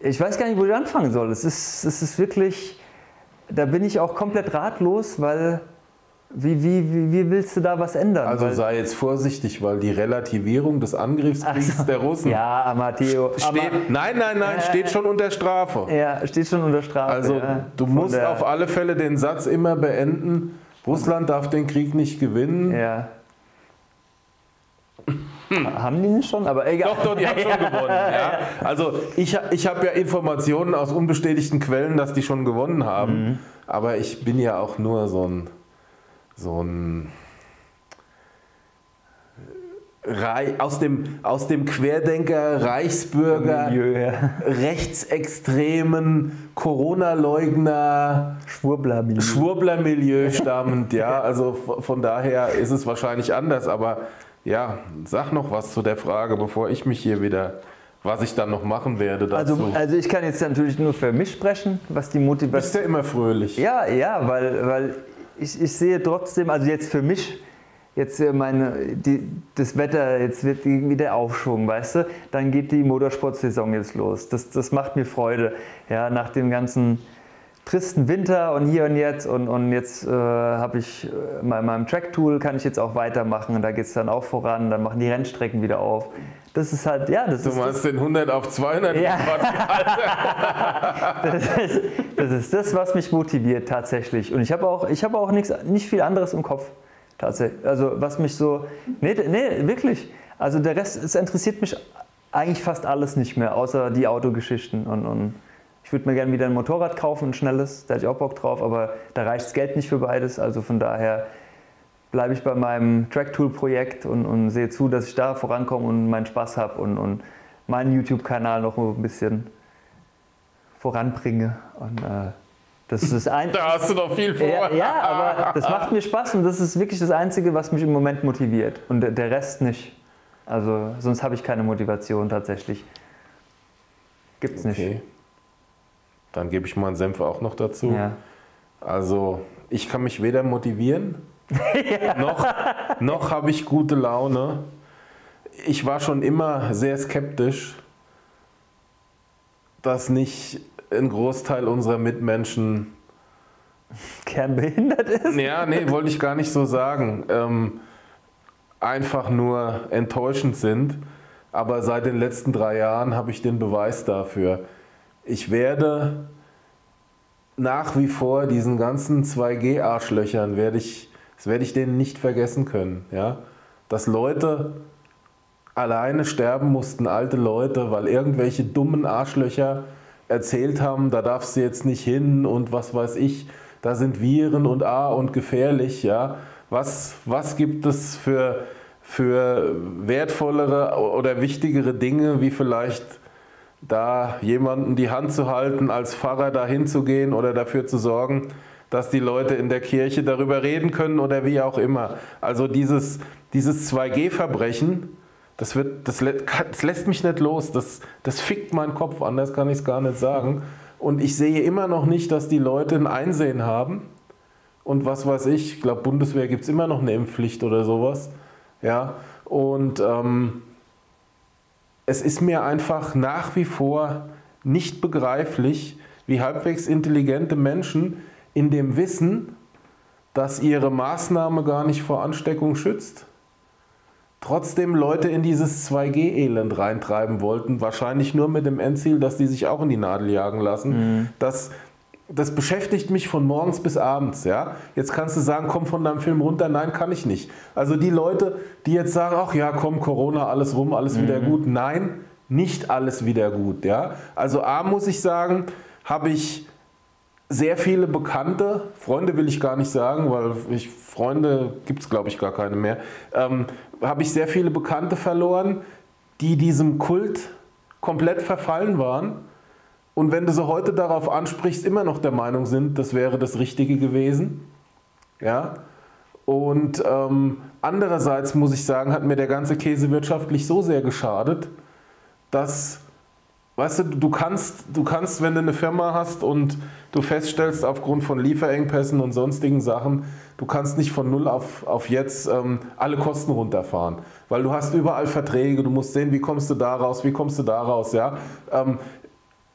Ich weiß gar nicht, wo ich anfangen soll. Es ist, es ist wirklich, da bin ich auch komplett ratlos, weil wie, wie, wie, wie willst du da was ändern? Also weil, sei jetzt vorsichtig, weil die Relativierung des Angriffskriegs also, der Russen ja, Amateo, steht, Ama, nein, nein, nein, äh, steht schon unter Strafe. Ja, steht schon unter Strafe. Also ja, du musst der, auf alle Fälle den Satz immer beenden, Russland darf den Krieg nicht gewinnen. Ja. Haben die nicht schon? Aber egal. Doch, doch, die haben schon gewonnen. Ja. Also ich, ich habe ja Informationen aus unbestätigten Quellen, dass die schon gewonnen haben. Mhm. Aber ich bin ja auch nur so ein, so ein aus dem, aus dem Querdenker, Reichsbürger, Milieu, ja. rechtsextremen, Corona-Leugner, Schwurbler-Milieu Schwurbler-Milieu stammend. Ja, also von daher ist es wahrscheinlich anders. Aber ja, sag noch was zu der Frage, bevor ich mich hier wieder, was ich dann noch machen werde dazu. Also, also ich kann jetzt natürlich nur für mich sprechen, was die Motivation... Bist du immer fröhlich? Ja, ja, weil, weil ich, ich sehe trotzdem, also jetzt für mich, jetzt meine, die, das Wetter, jetzt wird irgendwie der Aufschwung, weißt du, dann geht die Motorsportsaison jetzt los. Das, das macht mir Freude, ja, nach dem ganzen tristen Winter und hier und jetzt und, und jetzt äh, habe ich äh, bei meinem Track-Tool kann ich jetzt auch weitermachen und da geht es dann auch voran, dann machen die Rennstrecken wieder auf. Das ist halt, ja, das du ist... Du meinst das, den hundert auf zweihundert? Ja. das, ist, das ist das, was mich motiviert tatsächlich und ich habe auch, ich habe auch nichts, nicht viel anderes im Kopf tatsächlich, also was mich so, nee, nee, wirklich, also der Rest, es interessiert mich eigentlich fast alles nicht mehr, außer die Autogeschichten und, und ich würde mir gerne wieder ein Motorrad kaufen, ein schnelles, da hätte ich auch Bock drauf, aber da reicht das Geld nicht für beides. Also von daher bleibe ich bei meinem Track-Tool-Projekt und, und sehe zu, dass ich da vorankomme und meinen Spaß habe und, und meinen YouTube-Kanal noch ein bisschen voranbringe. Und, äh, das ist das ein da hast du noch viel vor. Ja, ja, aber das macht mir Spaß und das ist wirklich das Einzige, was mich im Moment motiviert und der Rest nicht. Also sonst habe ich keine Motivation tatsächlich. Gibt's okay. nicht. Dann gebe ich meinen Senf auch noch dazu. Ja. Also ich kann mich weder motivieren, ja. noch, noch habe ich gute Laune. Ich war schon immer sehr skeptisch, dass nicht ein Großteil unserer Mitmenschen kernbehindert ist. Ja, nee, wollte ich gar nicht so sagen. Ähm, einfach nur enttäuschend sind. Aber seit den letzten drei Jahren habe ich den Beweis dafür. Ich werde nach wie vor diesen ganzen zwei G Arschlöchern, werde ich, das werde ich denen nicht vergessen können. Ja? Dass Leute alleine sterben mussten, alte Leute, weil irgendwelche dummen Arschlöcher erzählt haben, da darfst du jetzt nicht hin und was weiß ich, da sind Viren und A und gefährlich. Ja? Was, was gibt es für, für wertvollere oder wichtigere Dinge, wie vielleicht da jemanden die Hand zu halten, als Pfarrer dahin zu gehen oder dafür zu sorgen, dass die Leute in der Kirche darüber reden können oder wie auch immer. Also dieses, dieses zwei G Verbrechen, das, wird, das, das lässt mich nicht los, das, das fickt meinen Kopf, anders kann ich es gar nicht sagen. Und ich sehe immer noch nicht, dass die Leute ein Einsehen haben. Und was weiß ich, ich glaube, Bundeswehr gibt es immer noch eine Impfpflicht oder sowas. Ja, und ähm, es ist mir einfach nach wie vor nicht begreiflich, wie halbwegs intelligente Menschen in dem Wissen, dass ihre Maßnahme gar nicht vor Ansteckung schützt, trotzdem Leute in dieses zwei G Elend reintreiben wollten, wahrscheinlich nur mit dem Endziel, dass die sich auch in die Nadel jagen lassen. Mhm. Das, das beschäftigt mich von morgens bis abends. Ja? Jetzt kannst du sagen, komm von deinem Film runter. Nein, kann ich nicht. Also die Leute, die jetzt sagen, ach ja, komm, Corona, alles rum, alles mhm. wieder gut. Nein, nicht alles wieder gut. Ja? Also A, muss ich sagen, habe ich sehr viele Bekannte, Freunde will ich gar nicht sagen, weil ich, Freunde gibt es, glaube ich, gar keine mehr, ähm, habe ich sehr viele Bekannte verloren, die diesem Kult komplett verfallen waren. Und wenn du sie heute darauf ansprichst, immer noch der Meinung sind, das wäre das Richtige gewesen. Ja? Und ähm, andererseits muss ich sagen, hat mir der ganze Käse wirtschaftlich so sehr geschadet, dass, weißt du, du kannst, du kannst, wenn du eine Firma hast und du feststellst, aufgrund von Lieferengpässen und sonstigen Sachen, du kannst nicht von null auf, auf jetzt ähm, alle Kosten runterfahren. Weil du hast überall Verträge, du musst sehen, wie kommst du da raus, wie kommst du da raus. Ja? Ähm,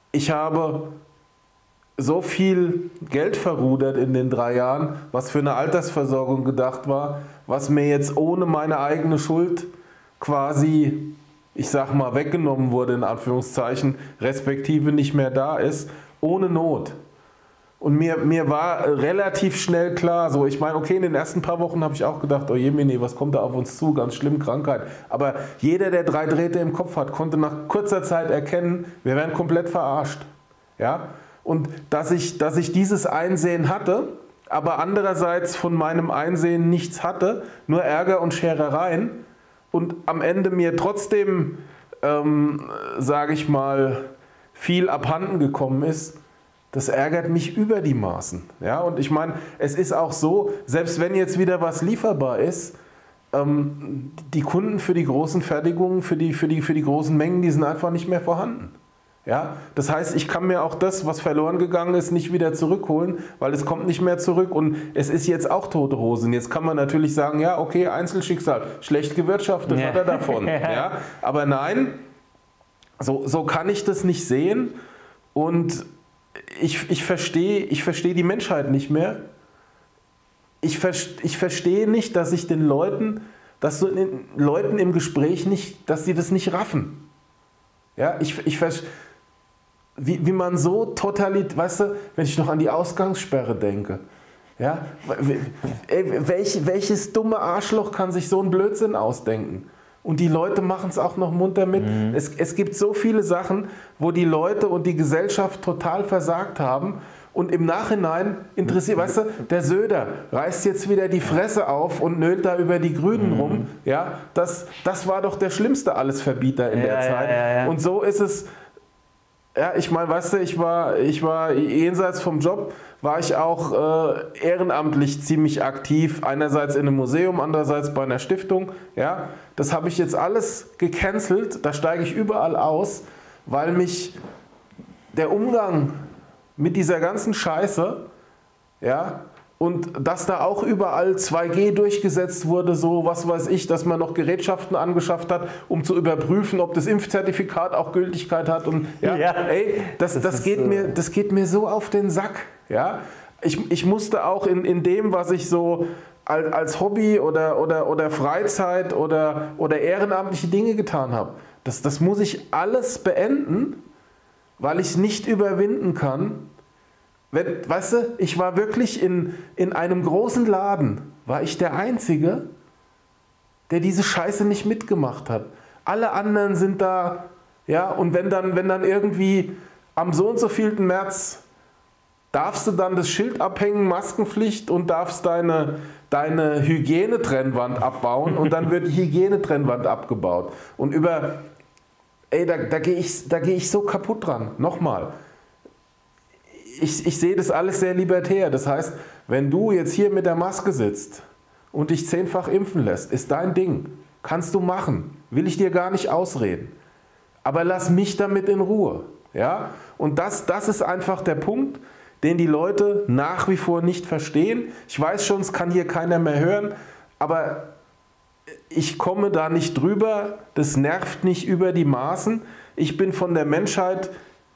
ich habe so viel Geld verrudert in den drei Jahren, was für eine Altersversorgung gedacht war, was mir jetzt ohne meine eigene Schuld quasi, ich sag mal, weggenommen wurde, in Anführungszeichen, respektive nicht mehr da ist, ohne Not. Und mir, mir war relativ schnell klar, so, ich meine, okay, in den ersten paar Wochen habe ich auch gedacht, oh Jemine, was kommt da auf uns zu, ganz schlimm, Krankheit. Aber jeder, der drei Drähte im Kopf hat, konnte nach kurzer Zeit erkennen, wir werden komplett verarscht. Ja? Und dass ich, dass ich dieses Einsehen hatte, aber andererseits von meinem Einsehen nichts hatte, nur Ärger und Scherereien und am Ende mir trotzdem, ähm, sage ich mal, viel abhanden gekommen ist, das ärgert mich über die Maßen. Ja? Und ich meine, es ist auch so, selbst wenn jetzt wieder was lieferbar ist, ähm, die Kunden für die großen Fertigungen, für die, für, die, für die großen Mengen, die sind einfach nicht mehr vorhanden. Ja? Das heißt, ich kann mir auch das, was verloren gegangen ist, nicht wieder zurückholen, weil es kommt nicht mehr zurück und es ist jetzt auch tote Hosen. Jetzt kann man natürlich sagen, ja, okay, Einzelschicksal, schlecht gewirtschaftet, ja. hat er davon. Ja? Aber nein, so, so kann ich das nicht sehen und Ich, ich verstehe ich versteh die Menschheit nicht mehr. Ich, ich verstehe nicht, dass ich den Leuten, dass so den Leuten im Gespräch nicht, dass sie das nicht raffen. Ja, ich, ich wie, wie man so totalit, weißt du, wenn ich noch an die Ausgangssperre denke. Ja, ey, welch, welches dumme Arschloch kann sich so einen Blödsinn ausdenken? Und die Leute machen es auch noch munter mit. Mhm. Es, es gibt so viele Sachen, wo die Leute und die Gesellschaft total versagt haben. Und im Nachhinein interessiert, weißt du, der Söder reißt jetzt wieder die Fresse auf und nölt da über die Grünen mhm. rum. Ja, das, das war doch der schlimmste Allesverbieter in ja, der Zeit. Ja, ja, ja. Und so ist es, ja, ich meine, weißt du, ich war, ich war jenseits vom Job, war ich auch äh, ehrenamtlich ziemlich aktiv. Einerseits in einem Museum, andererseits bei einer Stiftung. Ja, das habe ich jetzt alles gecancelt, da steige ich überall aus, weil mich der Umgang mit dieser ganzen Scheiße, ja, und dass da auch überall zwei G durchgesetzt wurde, so was weiß ich, dass man noch Gerätschaften angeschafft hat, um zu überprüfen, ob das Impfzertifikat auch Gültigkeit hat. Und ja, ja. ey, das, das, das, geht mir, das geht mir so auf den Sack. Ja? Ich, ich musste auch in, in dem, was ich so als, als Hobby oder, oder, oder Freizeit oder, oder ehrenamtliche Dinge getan habe, das, das muss ich alles beenden, weil ich es nicht überwinden kann. Wenn, weißt du, ich war wirklich in, in einem großen Laden, war ich der Einzige, der diese Scheiße nicht mitgemacht hat. Alle anderen sind da, ja, und wenn dann, wenn dann irgendwie am so und so vielten März darfst du dann das Schild abhängen, Maskenpflicht, und darfst deine, deine Hygienetrennwand abbauen und dann wird die Hygienetrennwand abgebaut. Und über, ey, da, da gehe ich, da geh ich so kaputt dran. Nochmal. Ich, ich sehe das alles sehr libertär. Das heißt, wenn du jetzt hier mit der Maske sitzt und dich zehnfach impfen lässt, ist dein Ding. Kannst du machen. Will ich dir gar nicht ausreden. Aber lass mich damit in Ruhe. Ja? Und das, das ist einfach der Punkt, den die Leute nach wie vor nicht verstehen. Ich weiß schon, es kann hier keiner mehr hören, aber ich komme da nicht drüber. Das nervt nicht über die Maßen. Ich bin von der Menschheit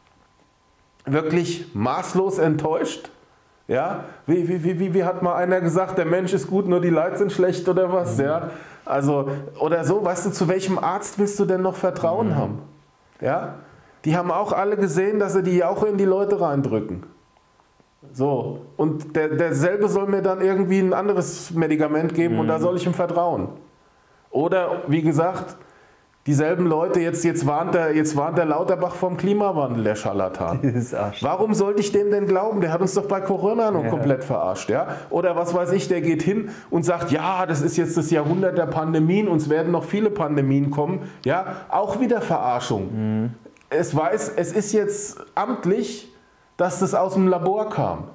wirklich maßlos enttäuscht. Ja? Wie, wie, wie, wie hat mal einer gesagt, der Mensch ist gut, nur die Leute sind schlecht oder was? Mhm. Ja? Also, oder so, weißt du, zu welchem Arzt willst du denn noch Vertrauen mhm. haben? Ja? Die haben auch alle gesehen, dass sie die Jauche in die Leute reindrücken. So, und der, derselbe soll mir dann irgendwie ein anderes Medikament geben mhm. und da soll ich ihm vertrauen. Oder, wie gesagt, dieselben Leute, jetzt, jetzt, warnt der, jetzt warnt der Lauterbach vom Klimawandel, der Scharlatan. Warum sollte ich dem denn glauben? Der hat uns doch bei Corona noch ja. komplett verarscht. Ja? Oder was weiß ich, der geht hin und sagt, ja, das ist jetzt das Jahrhundert der Pandemien, uns werden noch viele Pandemien kommen. Ja? Auch wieder Verarschung. Mhm. Es weiß, es ist jetzt amtlich, dass das aus dem Labor kam.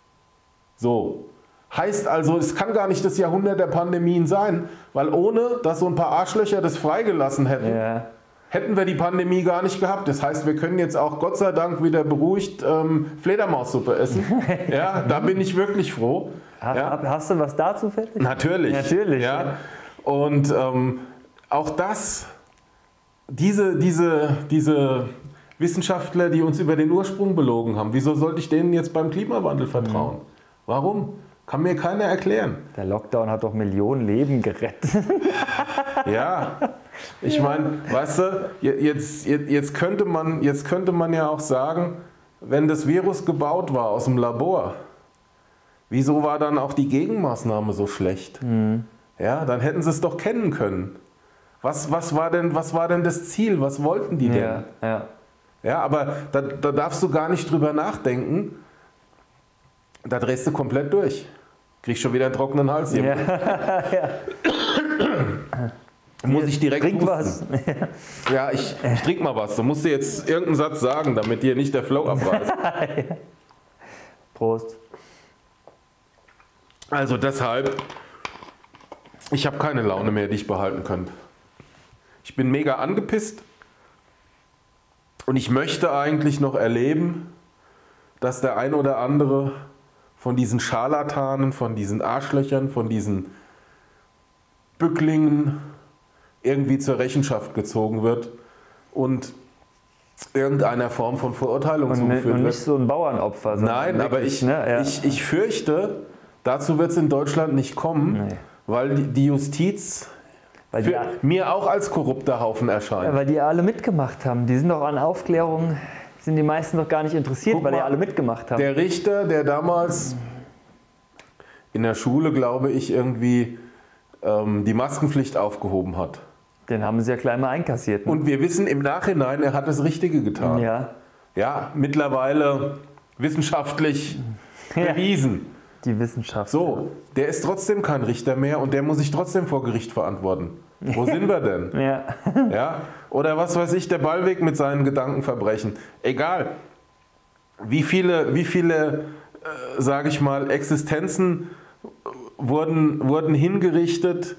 So. Heißt also, es kann gar nicht das Jahrhundert der Pandemien sein, weil ohne, dass so ein paar Arschlöcher das freigelassen hätten, ja. hätten wir die Pandemie gar nicht gehabt. Das heißt, wir können jetzt auch Gott sei Dank wieder beruhigt ähm, Fledermaussuppe essen. Ja, da bin ich wirklich froh. Hast, ja. hast du was dazu fertig? Natürlich. Natürlich. Ja. Ja. Und ähm, auch das, diese, diese, diese Wissenschaftler, die uns über den Ursprung belogen haben. Wieso sollte ich denen jetzt beim Klimawandel vertrauen? Mhm. Warum? Kann mir keiner erklären. Der Lockdown hat doch Millionen Leben gerettet. Ja, ich meine, weißt du, jetzt, jetzt, jetzt, könnte man, jetzt könnte man ja auch sagen, wenn das Virus gebaut war aus dem Labor, wieso war dann auch die Gegenmaßnahme so schlecht? Mhm. Ja, dann hätten sie es doch kennen können. Was, was, war denn, was war denn das Ziel? Was wollten die denn? Ja, ja. Ja, aber da, da darfst du gar nicht drüber nachdenken. Da drehst du komplett durch. Kriegst schon wieder einen trockenen Hals hier. Ja. Ja. Muss ich direkt Trink husten. was. Ja, ich, ich trink mal was. Du musst dir jetzt irgendeinen Satz sagen, damit dir nicht der Flow abreißt. Prost. Also deshalb, ich habe keine Laune mehr, die ich behalten könnte. Ich bin mega angepisst und ich möchte eigentlich noch erleben, dass der ein oder andere von diesen Scharlatanen, von diesen Arschlöchern, von diesen Bücklingen irgendwie zur Rechenschaft gezogen wird und irgendeiner Form von Verurteilung Und, zugeführt und nicht wird. so ein Bauernopfer. sondern Nein, wirklich, aber ich, ne? Ja. ich, ich fürchte, dazu wird es in Deutschland nicht kommen, Nee. weil die, die Justiz Weil die, für mir auch als korrupter Haufen erscheint. weil die alle mitgemacht haben. Die sind doch an Aufklärung, sind die meisten doch gar nicht interessiert, Guck weil die mal, alle mitgemacht haben. Der Richter, der damals in der Schule, glaube ich, irgendwie ähm, die Maskenpflicht aufgehoben hat. Den haben sie ja gleich mal einkassiert. Ne? Und wir wissen im Nachhinein, er hat das Richtige getan. ja, Ja, mittlerweile wissenschaftlich bewiesen. die Wissenschaft. So, der ist trotzdem kein Richter mehr und der muss sich trotzdem vor Gericht verantworten. Wo sind wir denn? Ja. Ja? Oder was weiß ich, der Ballweg mit seinen Gedankenverbrechen. Egal, wie viele, wie viele äh, sage ich mal, Existenzen wurden, wurden hingerichtet.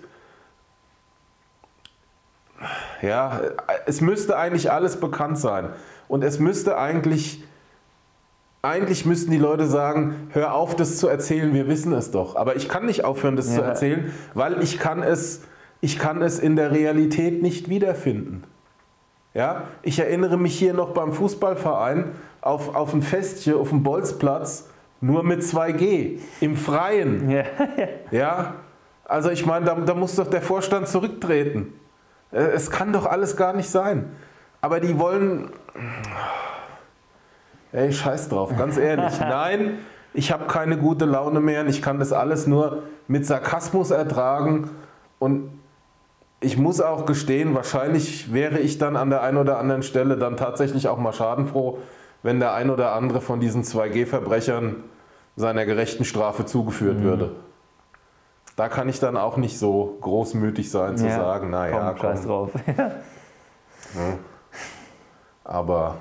Ja, es müsste eigentlich alles bekannt sein. Und es müsste eigentlich, eigentlich müssten die Leute sagen, hör auf, das zu erzählen, wir wissen es doch. Aber ich kann nicht aufhören, das Ja. zu erzählen, weil ich kann es, ich kann es in der Realität nicht wiederfinden. Ja? Ich erinnere mich hier noch beim Fußballverein auf, auf ein Festchen, auf dem Bolzplatz, nur mit zwei G, im Freien. Ja. Ja? Also ich meine, da, da muss doch der Vorstand zurücktreten. Es kann doch alles gar nicht sein. Aber die wollen... Ey, scheiß drauf, ganz ehrlich. Nein, ich habe keine gute Laune mehr und ich kann das alles nur mit Sarkasmus ertragen. Und ich muss auch gestehen, wahrscheinlich wäre ich dann an der einen oder anderen Stelle dann tatsächlich auch mal schadenfroh, wenn der ein oder andere von diesen zwei G-Verbrechern seiner gerechten Strafe zugeführt mhm. würde. Da kann ich dann auch nicht so großmütig sein, zu ja, sagen, naja, komm, scheiß drauf. Ja. Aber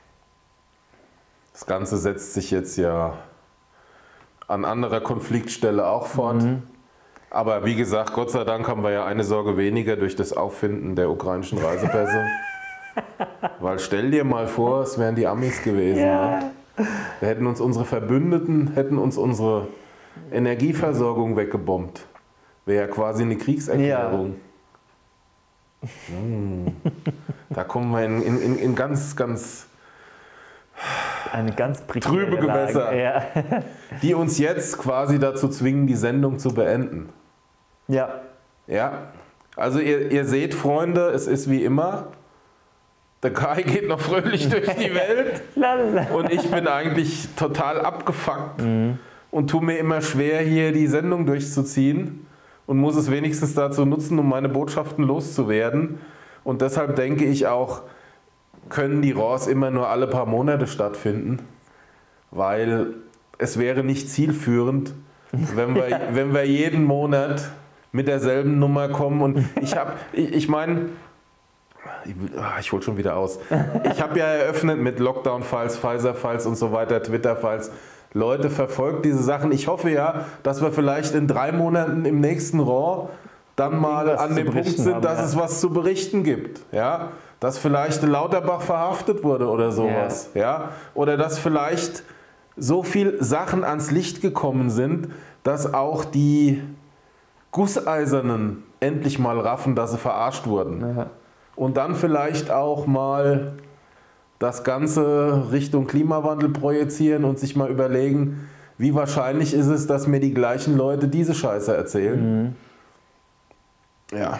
das Ganze setzt sich jetzt ja an anderer Konfliktstelle auch fort. Mhm. Aber wie gesagt, Gott sei Dank haben wir ja eine Sorge weniger durch das Auffinden der ukrainischen Reisepässe. Weil stell dir mal vor, es wären die Amis gewesen. Ja. Ne? Da hätten uns unsere Verbündeten, hätten uns unsere Energieversorgung weggebombt. Wäre ja quasi eine Kriegserklärung. Ja. Hm. Da kommen wir in, in, in ganz, ganz Eine ganz trübe Gewässer, ja. die uns jetzt quasi dazu zwingen, die Sendung zu beenden. Ja. Ja, also ihr, ihr seht, Freunde, es ist wie immer. Der Kai geht noch fröhlich durch die Welt und ich bin eigentlich total abgefuckt mhm. und tue mir immer schwer, hier die Sendung durchzuziehen und muss es wenigstens dazu nutzen, um meine Botschaften loszuwerden. Und deshalb denke ich auch, können die Raws immer nur alle paar Monate stattfinden, weil es wäre nicht zielführend, wenn wir, wenn wir jeden Monat mit derselben Nummer kommen. Und ich habe, ich, ich meine, ich, ich hole schon wieder aus. Ich habe ja eröffnet mit Lockdown-Files, Pfizer-Files und so weiter, Twitter-Files. Leute, verfolgt diese Sachen. Ich hoffe ja, dass wir vielleicht in drei Monaten im nächsten Raw dann mal an dem Punkt sind, haben, dass ja. es was zu berichten gibt. Ja? Dass vielleicht Lauterbach verhaftet wurde oder sowas. Ja. Ja? Oder dass vielleicht so viele Sachen ans Licht gekommen sind, dass auch die Gusseisernen endlich mal raffen, dass sie verarscht wurden. Ja. Und dann vielleicht auch mal das Ganze Richtung Klimawandel projizieren und sich mal überlegen, wie wahrscheinlich ist es, dass mir die gleichen Leute diese Scheiße erzählen. Mhm. Ja.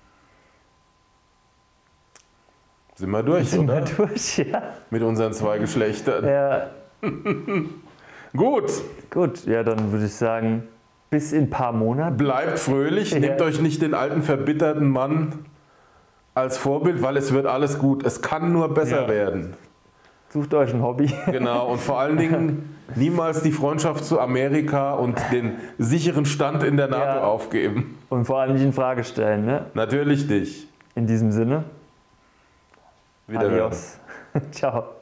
Sind wir durch, Sind oder? wir durch, ja. Mit unseren zwei Geschlechtern. Ja. Gut. Gut, ja, dann würde ich sagen, bis in ein paar Monaten. Bleibt fröhlich, Ja. nehmt euch nicht den alten verbitterten Mann als Vorbild, weil es wird alles gut. Es kann nur besser Ja. werden. Sucht euch ein Hobby. Genau, und vor allen Dingen niemals die Freundschaft zu Amerika und den sicheren Stand in der NATO Ja. aufgeben. Und vor allem nicht in Frage stellen, ne? Natürlich nicht. In diesem Sinne. Wiederhören. Adios. Ciao.